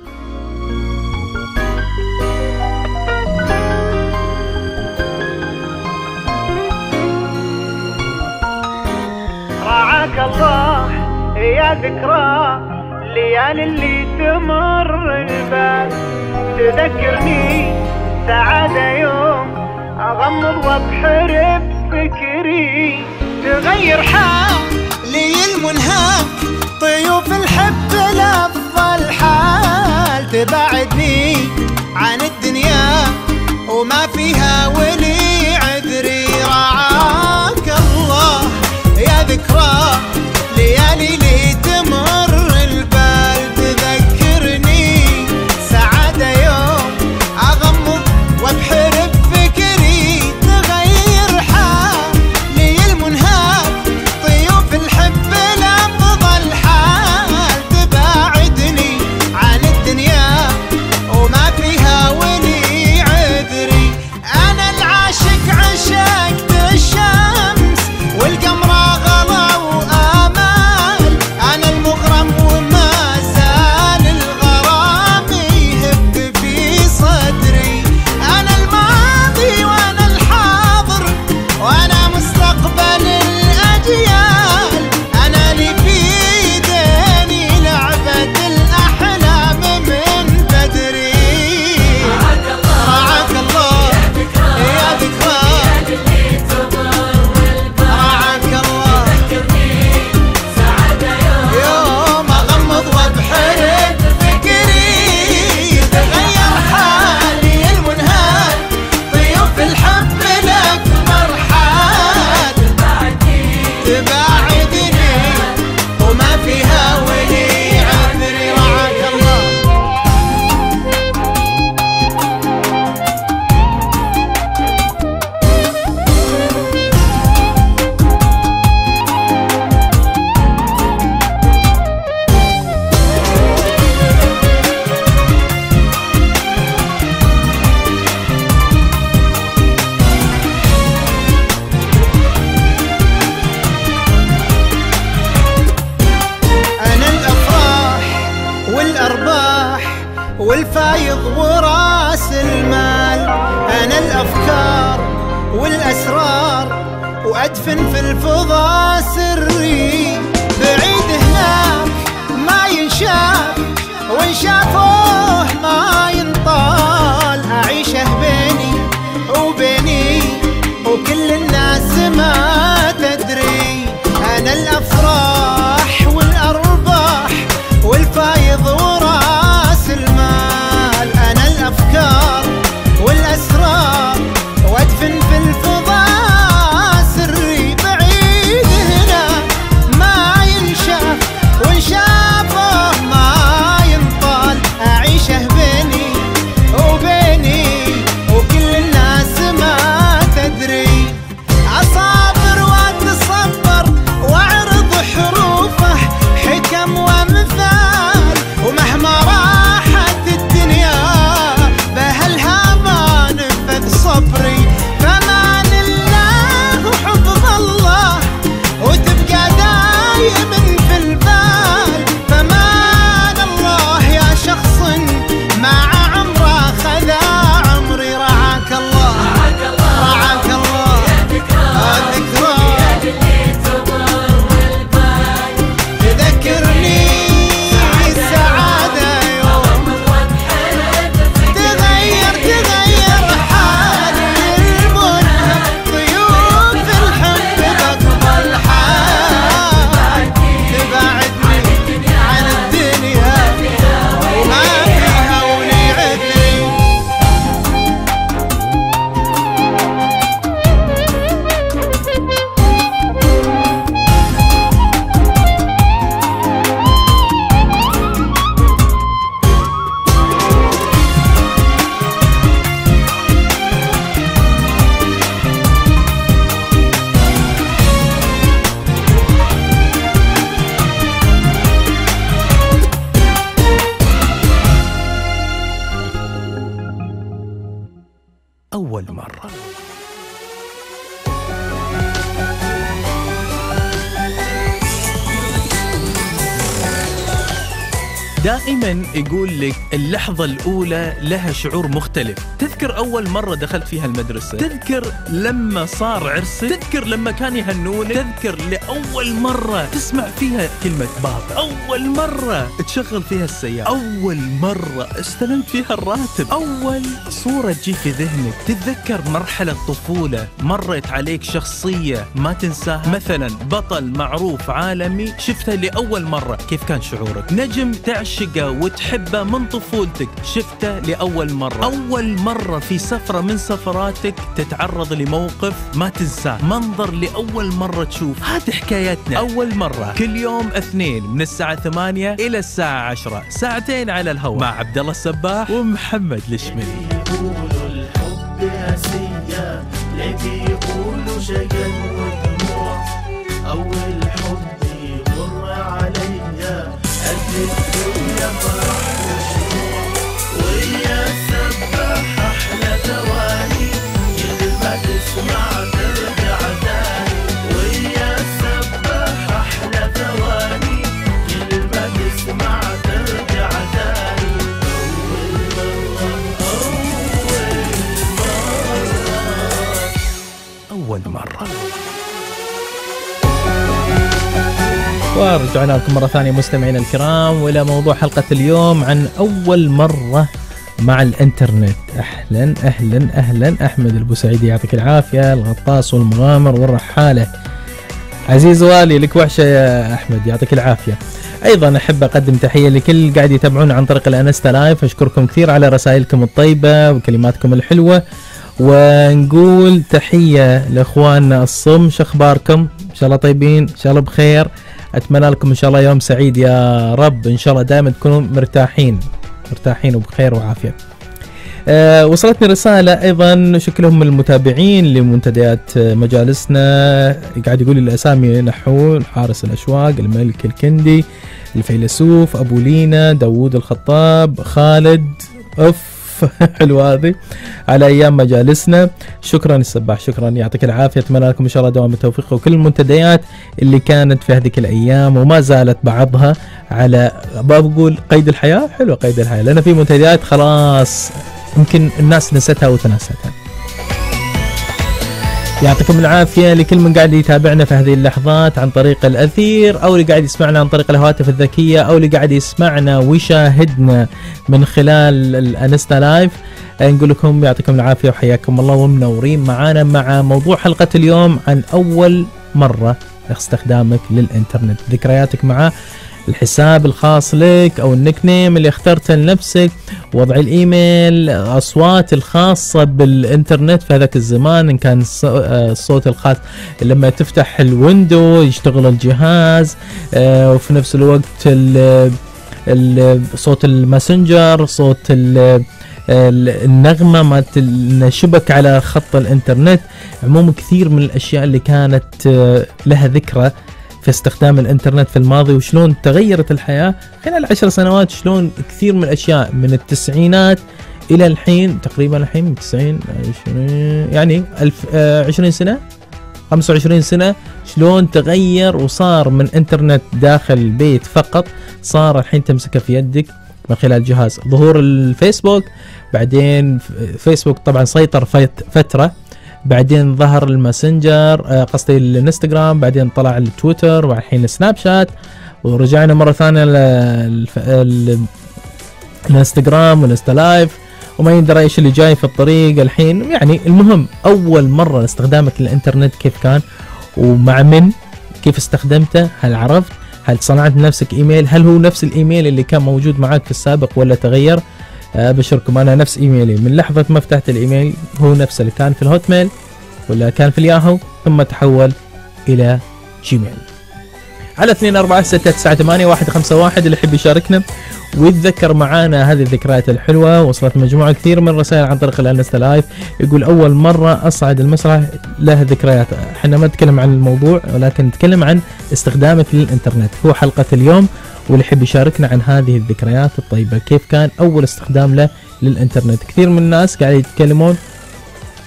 رعاك الله يا ذكرى الليالي اللي تمر البال، تذكرني سعادة يوم أغمض وأبحر بفكري، تغير حالي المنهك طيوف الحب لأفضل حال، تبعدني عن الدنيا وما فيها ولي عذري. رعاك الله يا ذكرى ليالي لي تمر البال، تذكرني سعادة يوم أغمض وأبحر بفكري، تغير حالي المنهك طيوف الحب لأفضل حال، تباعدني عن الدنيا وما فيها ولي عذري. أنا العاشق عشقت الشمس والقمر غلا وآمال، أنا المغرم وما زال الغرام يهب في صدري، أنا الماضي وأنا الحاضر وأنا مستقبل الأجيال، أنا اللي في يديني لعبة الأحلام من بدري. رعاك الله يا ذكرى يوم أغمض وأبحر بفكري، تغير حالي المنهك طيوف الحب لأكبر حال، تباعدني وما فيها ولي عذري. رعاك الله أنا الأفراح والأرباح والفايض وراس المال، أنا الأفكار والأسرار وأدفن في الفضاء سري، بعيد هناك ما ينشاف وإن شافوه ما ينطال، أعيشه بيني وبيني وكل الناس ما تدري. أنا الأفراح والأرباح والفايض مرة. دائما يقول لك اللحظة الأولى لها شعور مختلف. تذكر أول مرة دخلت فيها المدرسة، تذكر لما صار عرسك، تذكر لما كان يهنونك، تذكر لأول مرة تسمع فيها كلمة بابا، أول مرة تشغل فيها السيارة، أول مرة استلمت فيها الراتب، أول صورة تجي في ذهنك. تتذكر مرحلة طفولة مرت عليك شخصية ما تنساها، مثلا بطل معروف عالمي شفته لأول مرة، كيف كان شعورك؟ نجم تعشقه وتحبه من طفولتك شفته لأول مرة، أول مرة في سفرة من سفراتك تتعرض لموقف ما تنساه، منظر لأول مرة تشوف. هذه حكايتنا أول مرة، كل يوم اثنين من الساعة 8 إلى الساعة 10، ساعتين على الهواء مع عبد الله السباح ومحمد الشمري. يقولوا الحب أسية، ليه يقولوا شجن ودموع، أول حب يمر عليا قد الدنيا فرح وشموع، ويا السباح أحلى ثواني كل ما تسمع ترجع تاني، ويا السباح أحلى ثواني كل ما تسمع ترجع تاني. أول مرة. ورجعنا لكم مرة ثانية مستمعينا الكرام وإلى موضوع حلقة اليوم عن أول مرة مع الإنترنت. أهلا أهلا أهلا أحمد البوسعيدي يعطيك العافية، الغطاس والمغامر والرحالة. عزيز والي لك وحشة يا أحمد يعطيك العافية. أيضا أحب أقدم تحية لكل قاعد يتابعون عن طريق الأنستا لايف، أشكركم كثير على رسائلكم الطيبة وكلماتكم الحلوة، ونقول تحية لإخواننا الصم. شخباركم؟ إن شاء الله طيبين، إن شاء الله بخير، أتمنى لكم إن شاء الله يوم سعيد يا رب، إن شاء الله دائما تكونوا مرتاحين وبخير وعافية. وصلتني رسالة أيضا شكلهم المتابعين لمنتديات مجالسنا، قاعد يقول الأسامي: نحول، حارس الأشواق، الملك الكندي، الفيلسوف، أبو لينا، داوود الخطاب، خالد، حلو هذه، على أيام مجالسنا. شكرا السباح، شكرا يعطيك العافية، أتمنى لكم إن شاء الله دوام التوفيق، وكل المنتديات اللي كانت في هذيك الأيام وما زالت بعضها على بقول قيد الحياة. حلو قيد الحياة، لأن في منتديات خلاص يمكن الناس نستها وتناستها. يعطيكم العافية لكل من قاعد يتابعنا في هذه اللحظات عن طريق الأثير، أو اللي قاعد يسمعنا عن طريق الهواتف الذكية، أو اللي قاعد يسمعنا ويشاهدنا من خلال الأنستا لايف. نقول لكم يعطيكم العافية وحياكم الله ومنورين معانا مع موضوع حلقة اليوم عن أول مرة استخدامك للإنترنت، ذكرياتك معه، الحساب الخاص لك أو النيك نيم اللي اخترته لنفسك، وضع الإيميل، أصوات الخاصة بالإنترنت في هذاك الزمان، إن كان الصوت الخاص لما تفتح الويندو يشتغل الجهاز، وفي نفس الوقت صوت الماسنجر، صوت النغمة ما شبك على خط الإنترنت. عموما كثير من الأشياء اللي كانت لها ذكرى في استخدام الانترنت في الماضي، وشلون تغيرت الحياة خلال 10 سنوات، شلون كثير من الأشياء من التسعينات إلى الحين، تقريبا الحين من 90 يعني 20 سنة 25 سنة، شلون تغير وصار من انترنت داخل البيت فقط، صار الحين تمسكه في يدك من خلال جهاز. ظهور الفيسبوك، بعدين فيسبوك طبعا سيطر فترة، بعدين ظهر الماسنجر، قصدي الانستغرام، بعدين طلع التويتر، والحين السناب شات، ورجعنا مرة ثانية الانستغرام والانستا لايف، وما يندرى ايش اللي جاي في الطريق الحين. يعني المهم أول مرة استخدامك للإنترنت كيف كان ومع من، كيف استخدمته، هل عرفت، هل صنعت لنفسك إيميل، هل هو نفس الإيميل اللي كان موجود معك في السابق ولا تغير؟ أبشركم أنا نفس إيميلي من لحظة ما فتحت الإيميل هو نفس اللي كان في الهوت ميل ولا كان في الياهو، ثم تحول إلى جيميل. على 24698151 اللي يحب يشاركنا ويتذكر معانا هذه الذكريات الحلوة. وصلت مجموعة كثير من الرسائل عن طريق الانستا لايف، يقول أول مرة أصعد المسرح لها ذكريات. احنا ما نتكلم عن الموضوع ولكن نتكلم عن استخدامك للإنترنت، هو حلقة اليوم، واللي يحب يشاركنا عن هذه الذكريات الطيبة، كيف كان أول استخدام له للإنترنت. كثير من الناس قاعد يتكلمون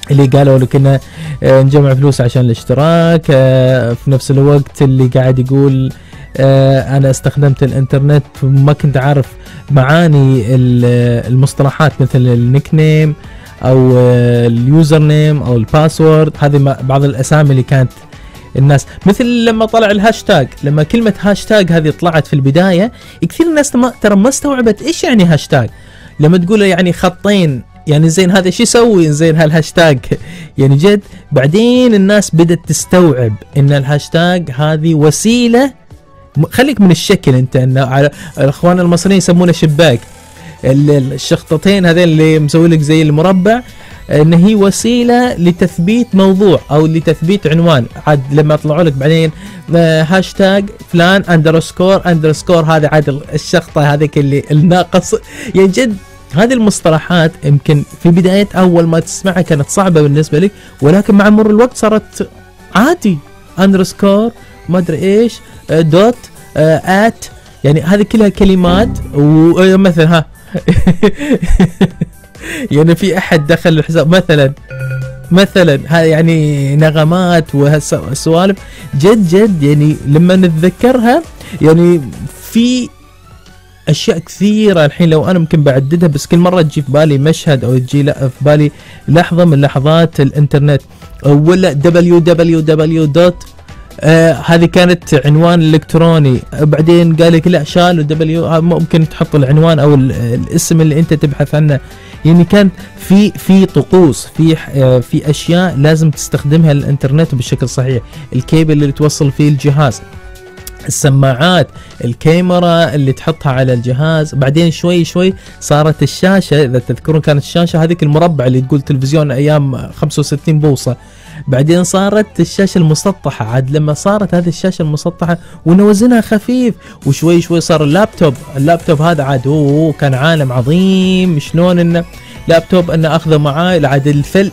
اللي قالوا لك إنه نجمع فلوس عشان الاشتراك. في نفس الوقت اللي قاعد يقول أنا استخدمت الإنترنت وما كنت عارف معاني المصطلحات مثل النيك نيم أو اليوزر نيم أو الباسورد. هذه بعض الأسامي اللي كانت الناس، مثل لما طلع الهاشتاج، لما كلمة هاشتاج هذه طلعت في البداية كثير الناس ترى ما استوعبت إيش يعني هاشتاج. لما تقول يعني خطين يعني زين هذا شو يسوي زين هالهاشتاج يعني جد. بعدين الناس بدأت تستوعب إن الهاشتاج هذه وسيلة، خليك من الشكل انت، ان الاخوان المصريين يسمونه شباك، الشخطتين هذين اللي مسوي لك زي المربع، ان هي وسيله لتثبيت موضوع او لتثبيت عنوان. عاد لما يطلعوا لك بعدين هاشتاج فلان اندرسكور هذا عاد الشخطه هذيك اللي الناقص يعني جد. هذه المصطلحات يمكن في بداية اول ما تسمعها كانت صعبه بالنسبه لك، ولكن مع مرور الوقت صارت عادي. اندرسكور ما ادري ايش دوت ات، يعني هذه كلها كلمات. ومثلا ها يعني في احد دخل الحساب مثلا هذا يعني نغمات وهالسوالف جد يعني لما نتذكرها يعني في اشياء كثيره الحين لو انا ممكن بعددها، بس كل مره تجي في بالي مشهد او تجي في بالي لحظه من لحظات الانترنت. ولا www. هذه كانت عنوان الكتروني، بعدين قال لك لا شالوا دبليو، ممكن تحط العنوان او الاسم اللي انت تبحث عنه. يعني كان في طقوس، في اشياء لازم تستخدمها الانترنت بشكل صحيح. الكيبل اللي توصل فيه الجهاز، السماعات، الكاميرا اللي تحطها على الجهاز. بعدين شوي صارت الشاشة، إذا تذكرون كانت الشاشة هذيك المربع اللي تقول تلفزيون أيام 65 بوصة. بعدين صارت الشاشة المسطحة، عاد لما صارت هذه الشاشة المسطحة وإنه وزنها خفيف، وشوي صار اللابتوب هذا عاد كان عالم عظيم. شلون إنه لابتوب أنا أخذه معاي عاد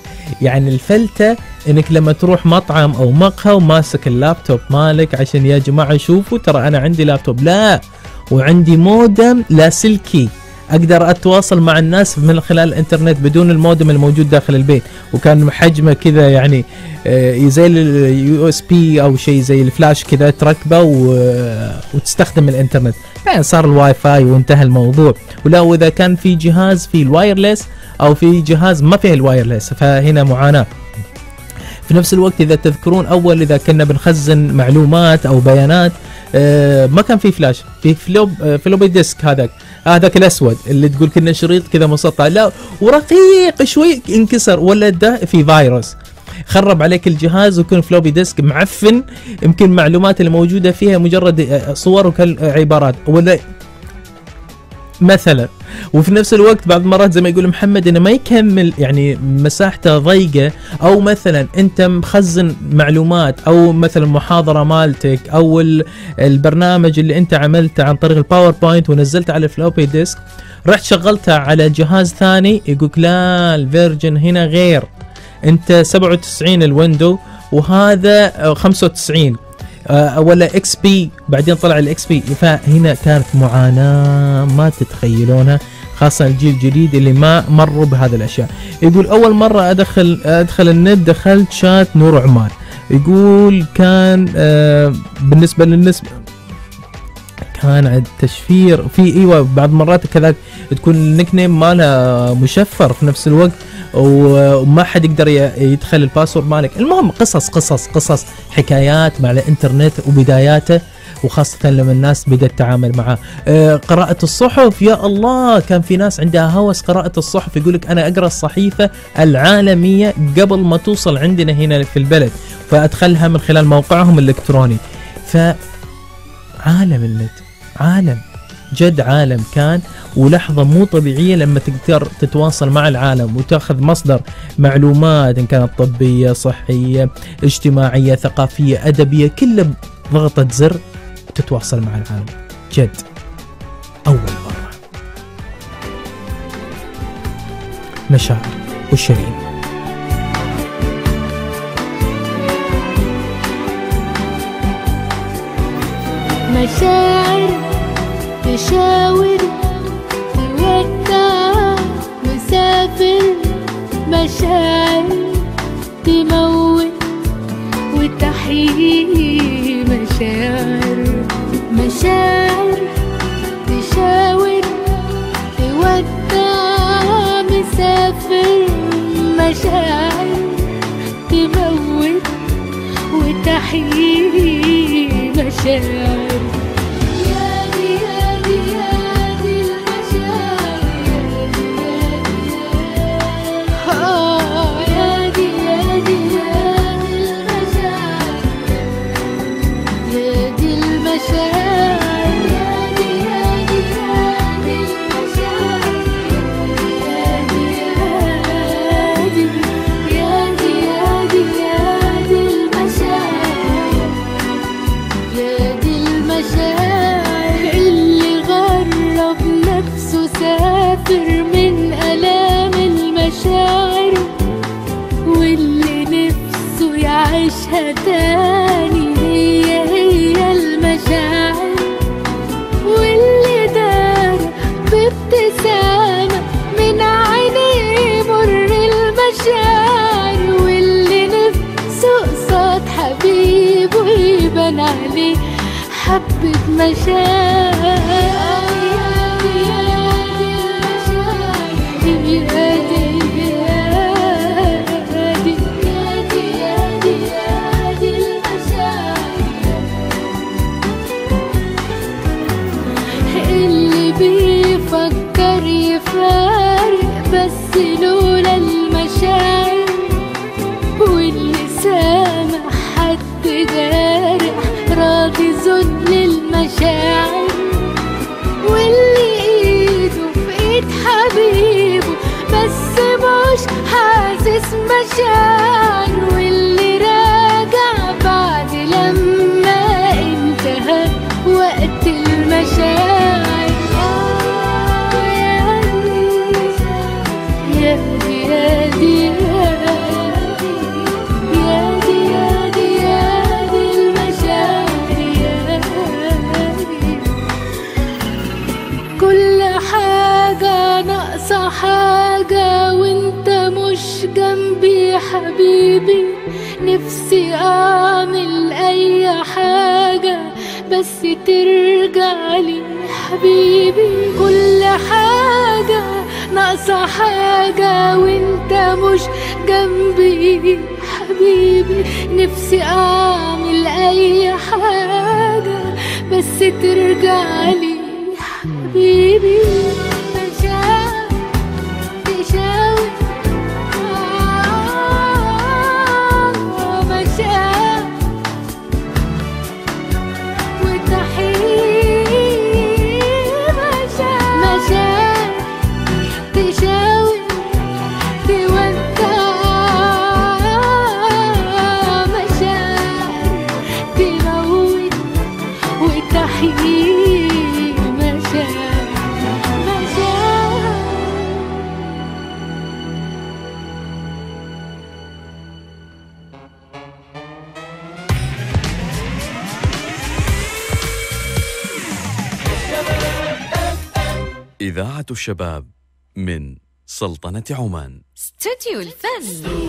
الفلتة انك لما تروح مطعم او مقهى وماسك اللابتوب مالك عشان يا جماعة شوفوا ترى انا عندي لابتوب، لا وعندي مودم لاسلكي اقدر اتواصل مع الناس من خلال الانترنت بدون المودم الموجود داخل البيت. وكان حجمه كذا يعني زي اليو اس بي او شيء زي الفلاش كذا تركبه وتستخدم الانترنت. يعني صار الواي فاي وانتهى الموضوع. ولا واذا كان في جهاز فيه الوايرلس او في جهاز ما فيه الوايرلس فهنا معاناة. في نفس الوقت إذا تذكرون أول إذا كنا بنخزن معلومات أو بيانات ما كان في فلاش، في فلوبي ديسك هذاك الأسود اللي تقول كنا شريط كذا مسطح، لا ورقيق شوي انكسر ولا ده في فيروس خرب عليك الجهاز ويكون فلوبي ديسك معفن، يمكن المعلومات اللي موجودة فيها مجرد صور وعبارات ولا مثلا. وفي نفس الوقت بعض المرات زي ما يقول محمد انه ما يكمل، يعني مساحته ضيقه، او مثلا انت مخزن معلومات او مثلا محاضره مالتك او البرنامج اللي انت عملته عن طريق الباوربوينت ونزلته على الفلوبي ديسك، رحت شغلتها على جهاز ثاني يقولك لا الفيرجن هنا غير، انت 97 الويندو وهذا 95 ولا اكس بي، بعدين طلع الاكس بي. فهنا كانت معاناة ما تتخيلونها، خاصة الجيل الجديد اللي ما مروا بهذه الاشياء. يقول اول مرة ادخل النت دخلت شات نور عمان، يقول كان بالنسبة للنسبة كان عند تشفير في ايوه بعض مرات كذا تكون النيك نيم مالها مشفر في نفس الوقت وما حد يقدر يدخل الباسورد مالك. المهم قصص حكايات مع الانترنت وبداياته، وخاصة لما الناس بدأت تتعامل معه. قراءة الصحف يا الله، كان في ناس عندها هوس قراءة الصحف، يقولك أنا أقرأ الصحيفة العالمية قبل ما توصل عندنا هنا في البلد، فأدخلها من خلال موقعهم الإلكتروني. فعالم النت عالم جد عالم كان، ولحظة مو طبيعية لما تقدر تتواصل مع العالم وتأخذ مصدر معلومات إن كانت طبية صحية اجتماعية ثقافية أدبية، كله بضغطة زر تتواصل مع العالم. جد أول مرة. مشاعر وشيرين. مشاعر تشاور تودع مسافر، مشاعر تموت وتحيي مشاعر، مشاعر تشاور تودع مسافر، مشاعر تموت وتحيي مشاعر. من ألام المشاعر واللي نفسه يعيشها تاني هي المشاعر، واللي دار بابتسامة من عينيه مر المشاعر، واللي نفسه قصاد حبيبه يبان عليه حبة مشاعر. اللي بيفكر يفارق بس لولا المشاعر، واللي سامع حد جارح راضي ذل المشاعر، واللي ايده في ايد حبيبه بس مش حاسس مشاعر، واللي راجع بعد لما انتهى وقت المشاعر. يا دي يا دي يا دي يا دي يا دي المشاعر، يا دي كل حاجة ناقصة حاجة وانت مش جنبي حبيبي، نفسي اعمل اي حاجة بس ترجع لي حبيبي. كل حاجة ناقصة حاجة وانت مش جنبي حبيبي، نفسي اعمل اي حاجة بس ترجع لي حبيبي. مشاعر تشاور مشاعر وتحيي مشاعر، مشاعر تشاور تودع مشاعر تموت وتحيي مشاعر، مشاعر. إذاعة الشباب من سلطنة عمان. استوديو الفن.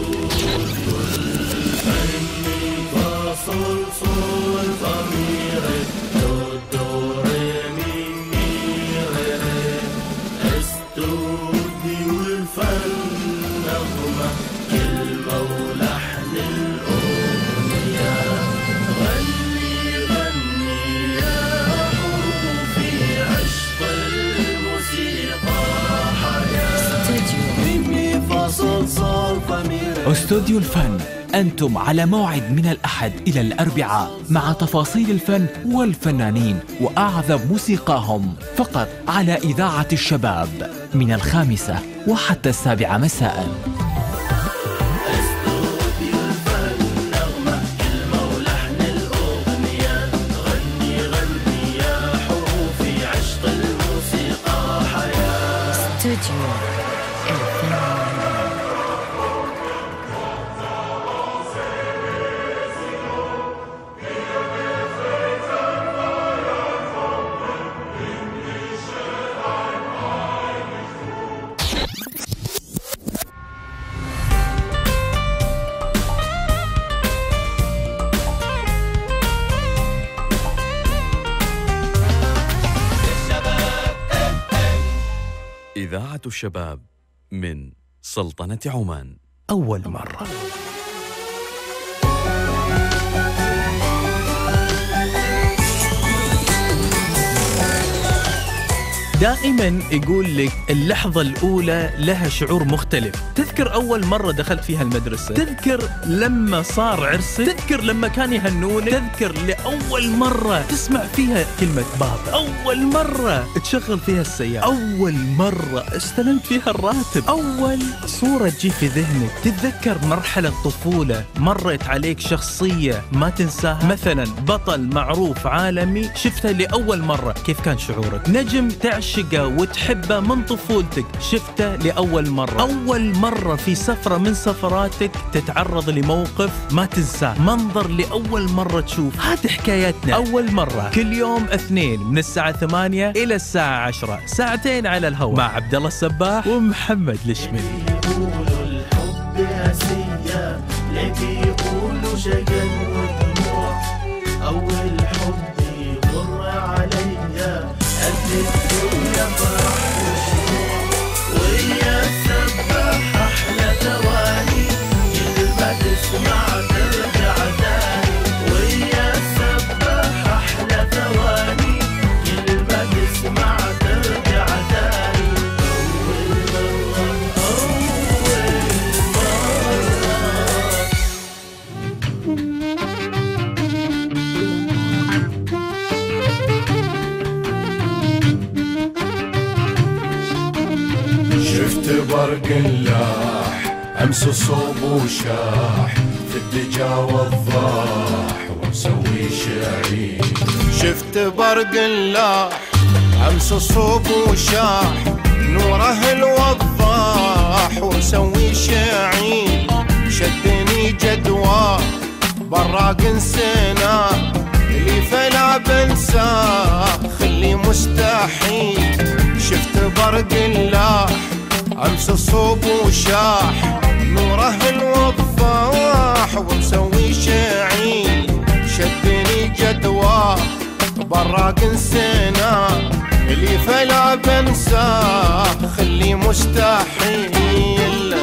استوديو الفن، أنتم على موعد من الأحد إلى الأربعاء مع تفاصيل الفن والفنانين وأعذب موسيقاهم، فقط على إذاعة الشباب من 5 وحتى 7 مساء. إذاعة الشباب من سلطنة عمان. أول مرة. دائما يقول لك اللحظة الأولى لها شعور مختلف. تذكر أول مرة دخلت فيها المدرسة، تذكر لما صار عرسك، تذكر لما كان يهنونك، تذكر لأول مرة تسمع فيها كلمة بابا، أول مرة تشغل فيها السيارة، أول مرة استلمت فيها الراتب، أول صورة تجي في ذهنك. تتذكر مرحلة طفولة مرت عليك شخصية ما تنساها، مثلا بطل معروف عالمي شفتها لأول مرة، كيف كان شعورك؟ نجم تعشقه وتحبه من طفولتك شفته لأول مرة، أول مرة في سفرة من سفراتك تتعرض لموقف ما تنساه، منظر لأول مرة تشوف. هذه حكايتنا. أول مرة كل يوم اثنين من الساعة 8 إلى الساعة 10، ساعتين على الهواء مع عبد الله السباح ومحمد الشميلي. يقولوا الحب أسية، لكي يقولوا شجن ودموع. أول حب يمر عليا قد الدنيا فرح وشموع، ويا السباح أحلى ثواني كل ما تسمع ترجع تاني، ويا السباح أحلى ثواني كل ما تسمع ترجع تاني. شفت برق لاح أمس صوب وشاح في الدجا والضاح ومسوي شعير. شفت برق لاح أمس صوب وشاح نوره الوضاح ومسوي شعير. شدني جدوى براق نسيناه اللي فلا بنساه خلي مستحيل. شفت برق لاح أمس صوب وشاح نوره الوضاح ومسوي شعيل. شدني جدوى براق نسيناه اللي فلا بنساه خلي مستحيل.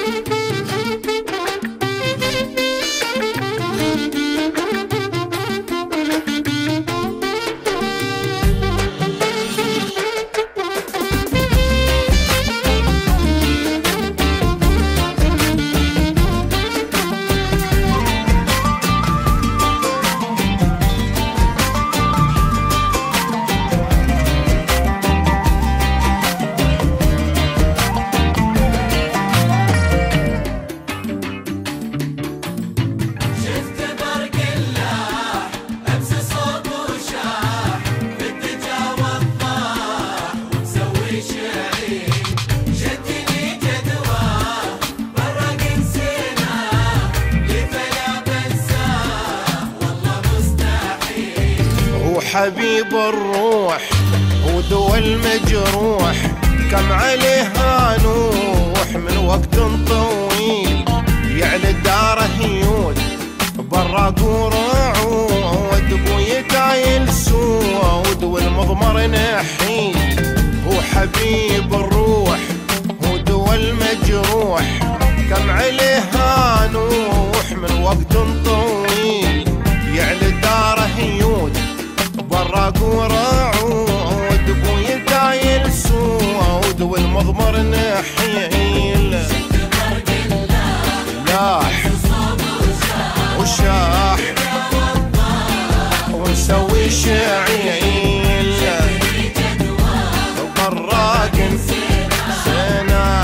حبيب الروح ودوى المجروح كم عليها نوح من وقت طويل. يعني داره يود براق ورعود بويك عايل سود والمضمر نحيل. هو حبيب الروح ودوى المجروح كم عليها نوح من وقت طويل. يعني داره يود براق ورعود بويك عايل سود والمضمر نحيل. لاح وشاح ونسوي شعيل براق سنة.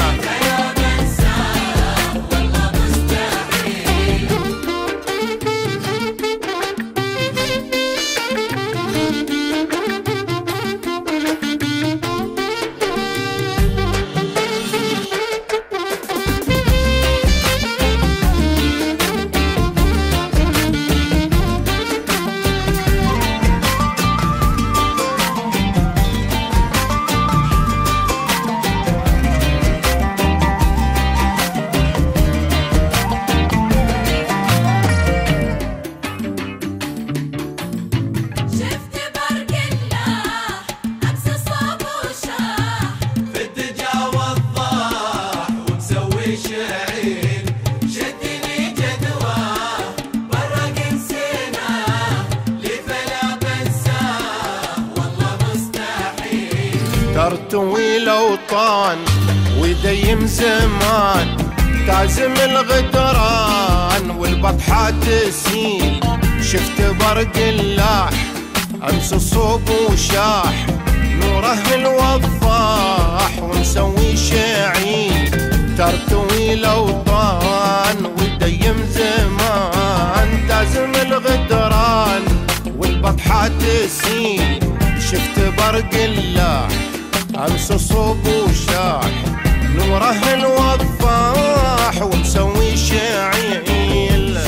ترتوي الأوطان ويديم زمان تعزم الغدران والبطحة تسيل. شفت برق اللاح أمس الصوب وشاح نوره الوضاح ومسوي شعيل. ترتوي الأوطان ويديم زمان تعزم الغدران والبطحة تسيل. شفت برق اللاح أمس الصوب وشاح نوره الوضاح ومسوي شعيل.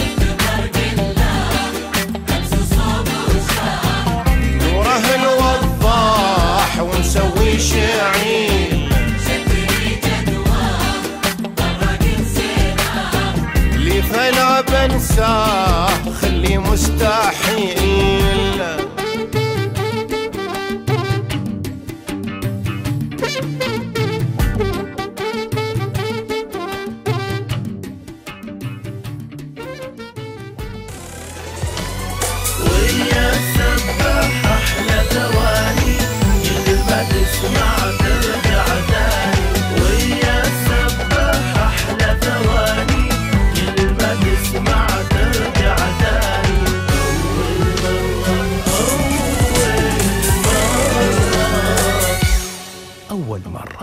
نوره الوضاح ومسوي شعيل. لي فلا بنساه خلي مستحيل. ويا السباح أحلى ثواني اللي ما تسمع ترجع تاني. ويا السباح أحلى ثواني اللي ما تسمع ترجع تاني. أول مرة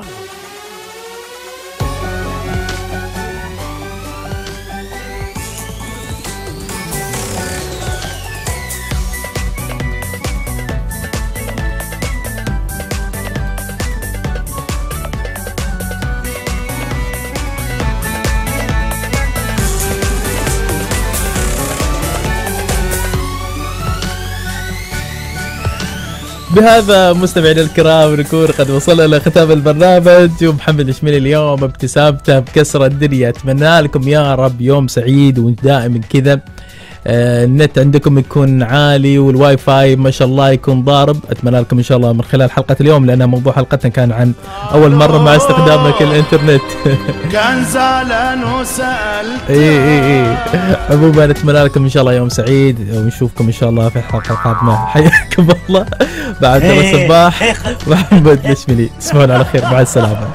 بهذا مستمعينا الكرام نكون قد وصلنا إلى ختام البرنامج. ومحمد الشميلي اليوم ابتسامته بكسر الدنيا. أتمنى لكم يا رب يوم سعيد ودائما كذا النت عندكم يكون عالي والواي فاي ما شاء الله يكون ضارب. اتمنى لكم ان شاء الله من خلال حلقة اليوم، لان موضوع حلقتنا كان عن اول مرة مع استخدامك الانترنت. كان زعلان وسألت. اي عموما اتمنى لكم ان شاء الله يوم سعيد، ونشوفكم ان شاء الله في الحلقة القادمة. حياكم الله بعد الصباح. محمد الشميلي، تصبحون على خير، مع السلامة.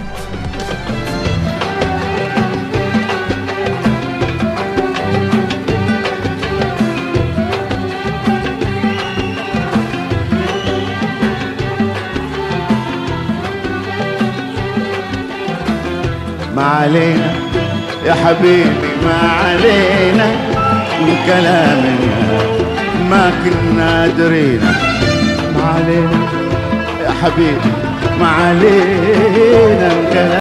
ما علينا يا حبيبي، ما علينا من كلامنا ما كنا درينا. ما علينا يا حبيبي، ما علينا من كلامنا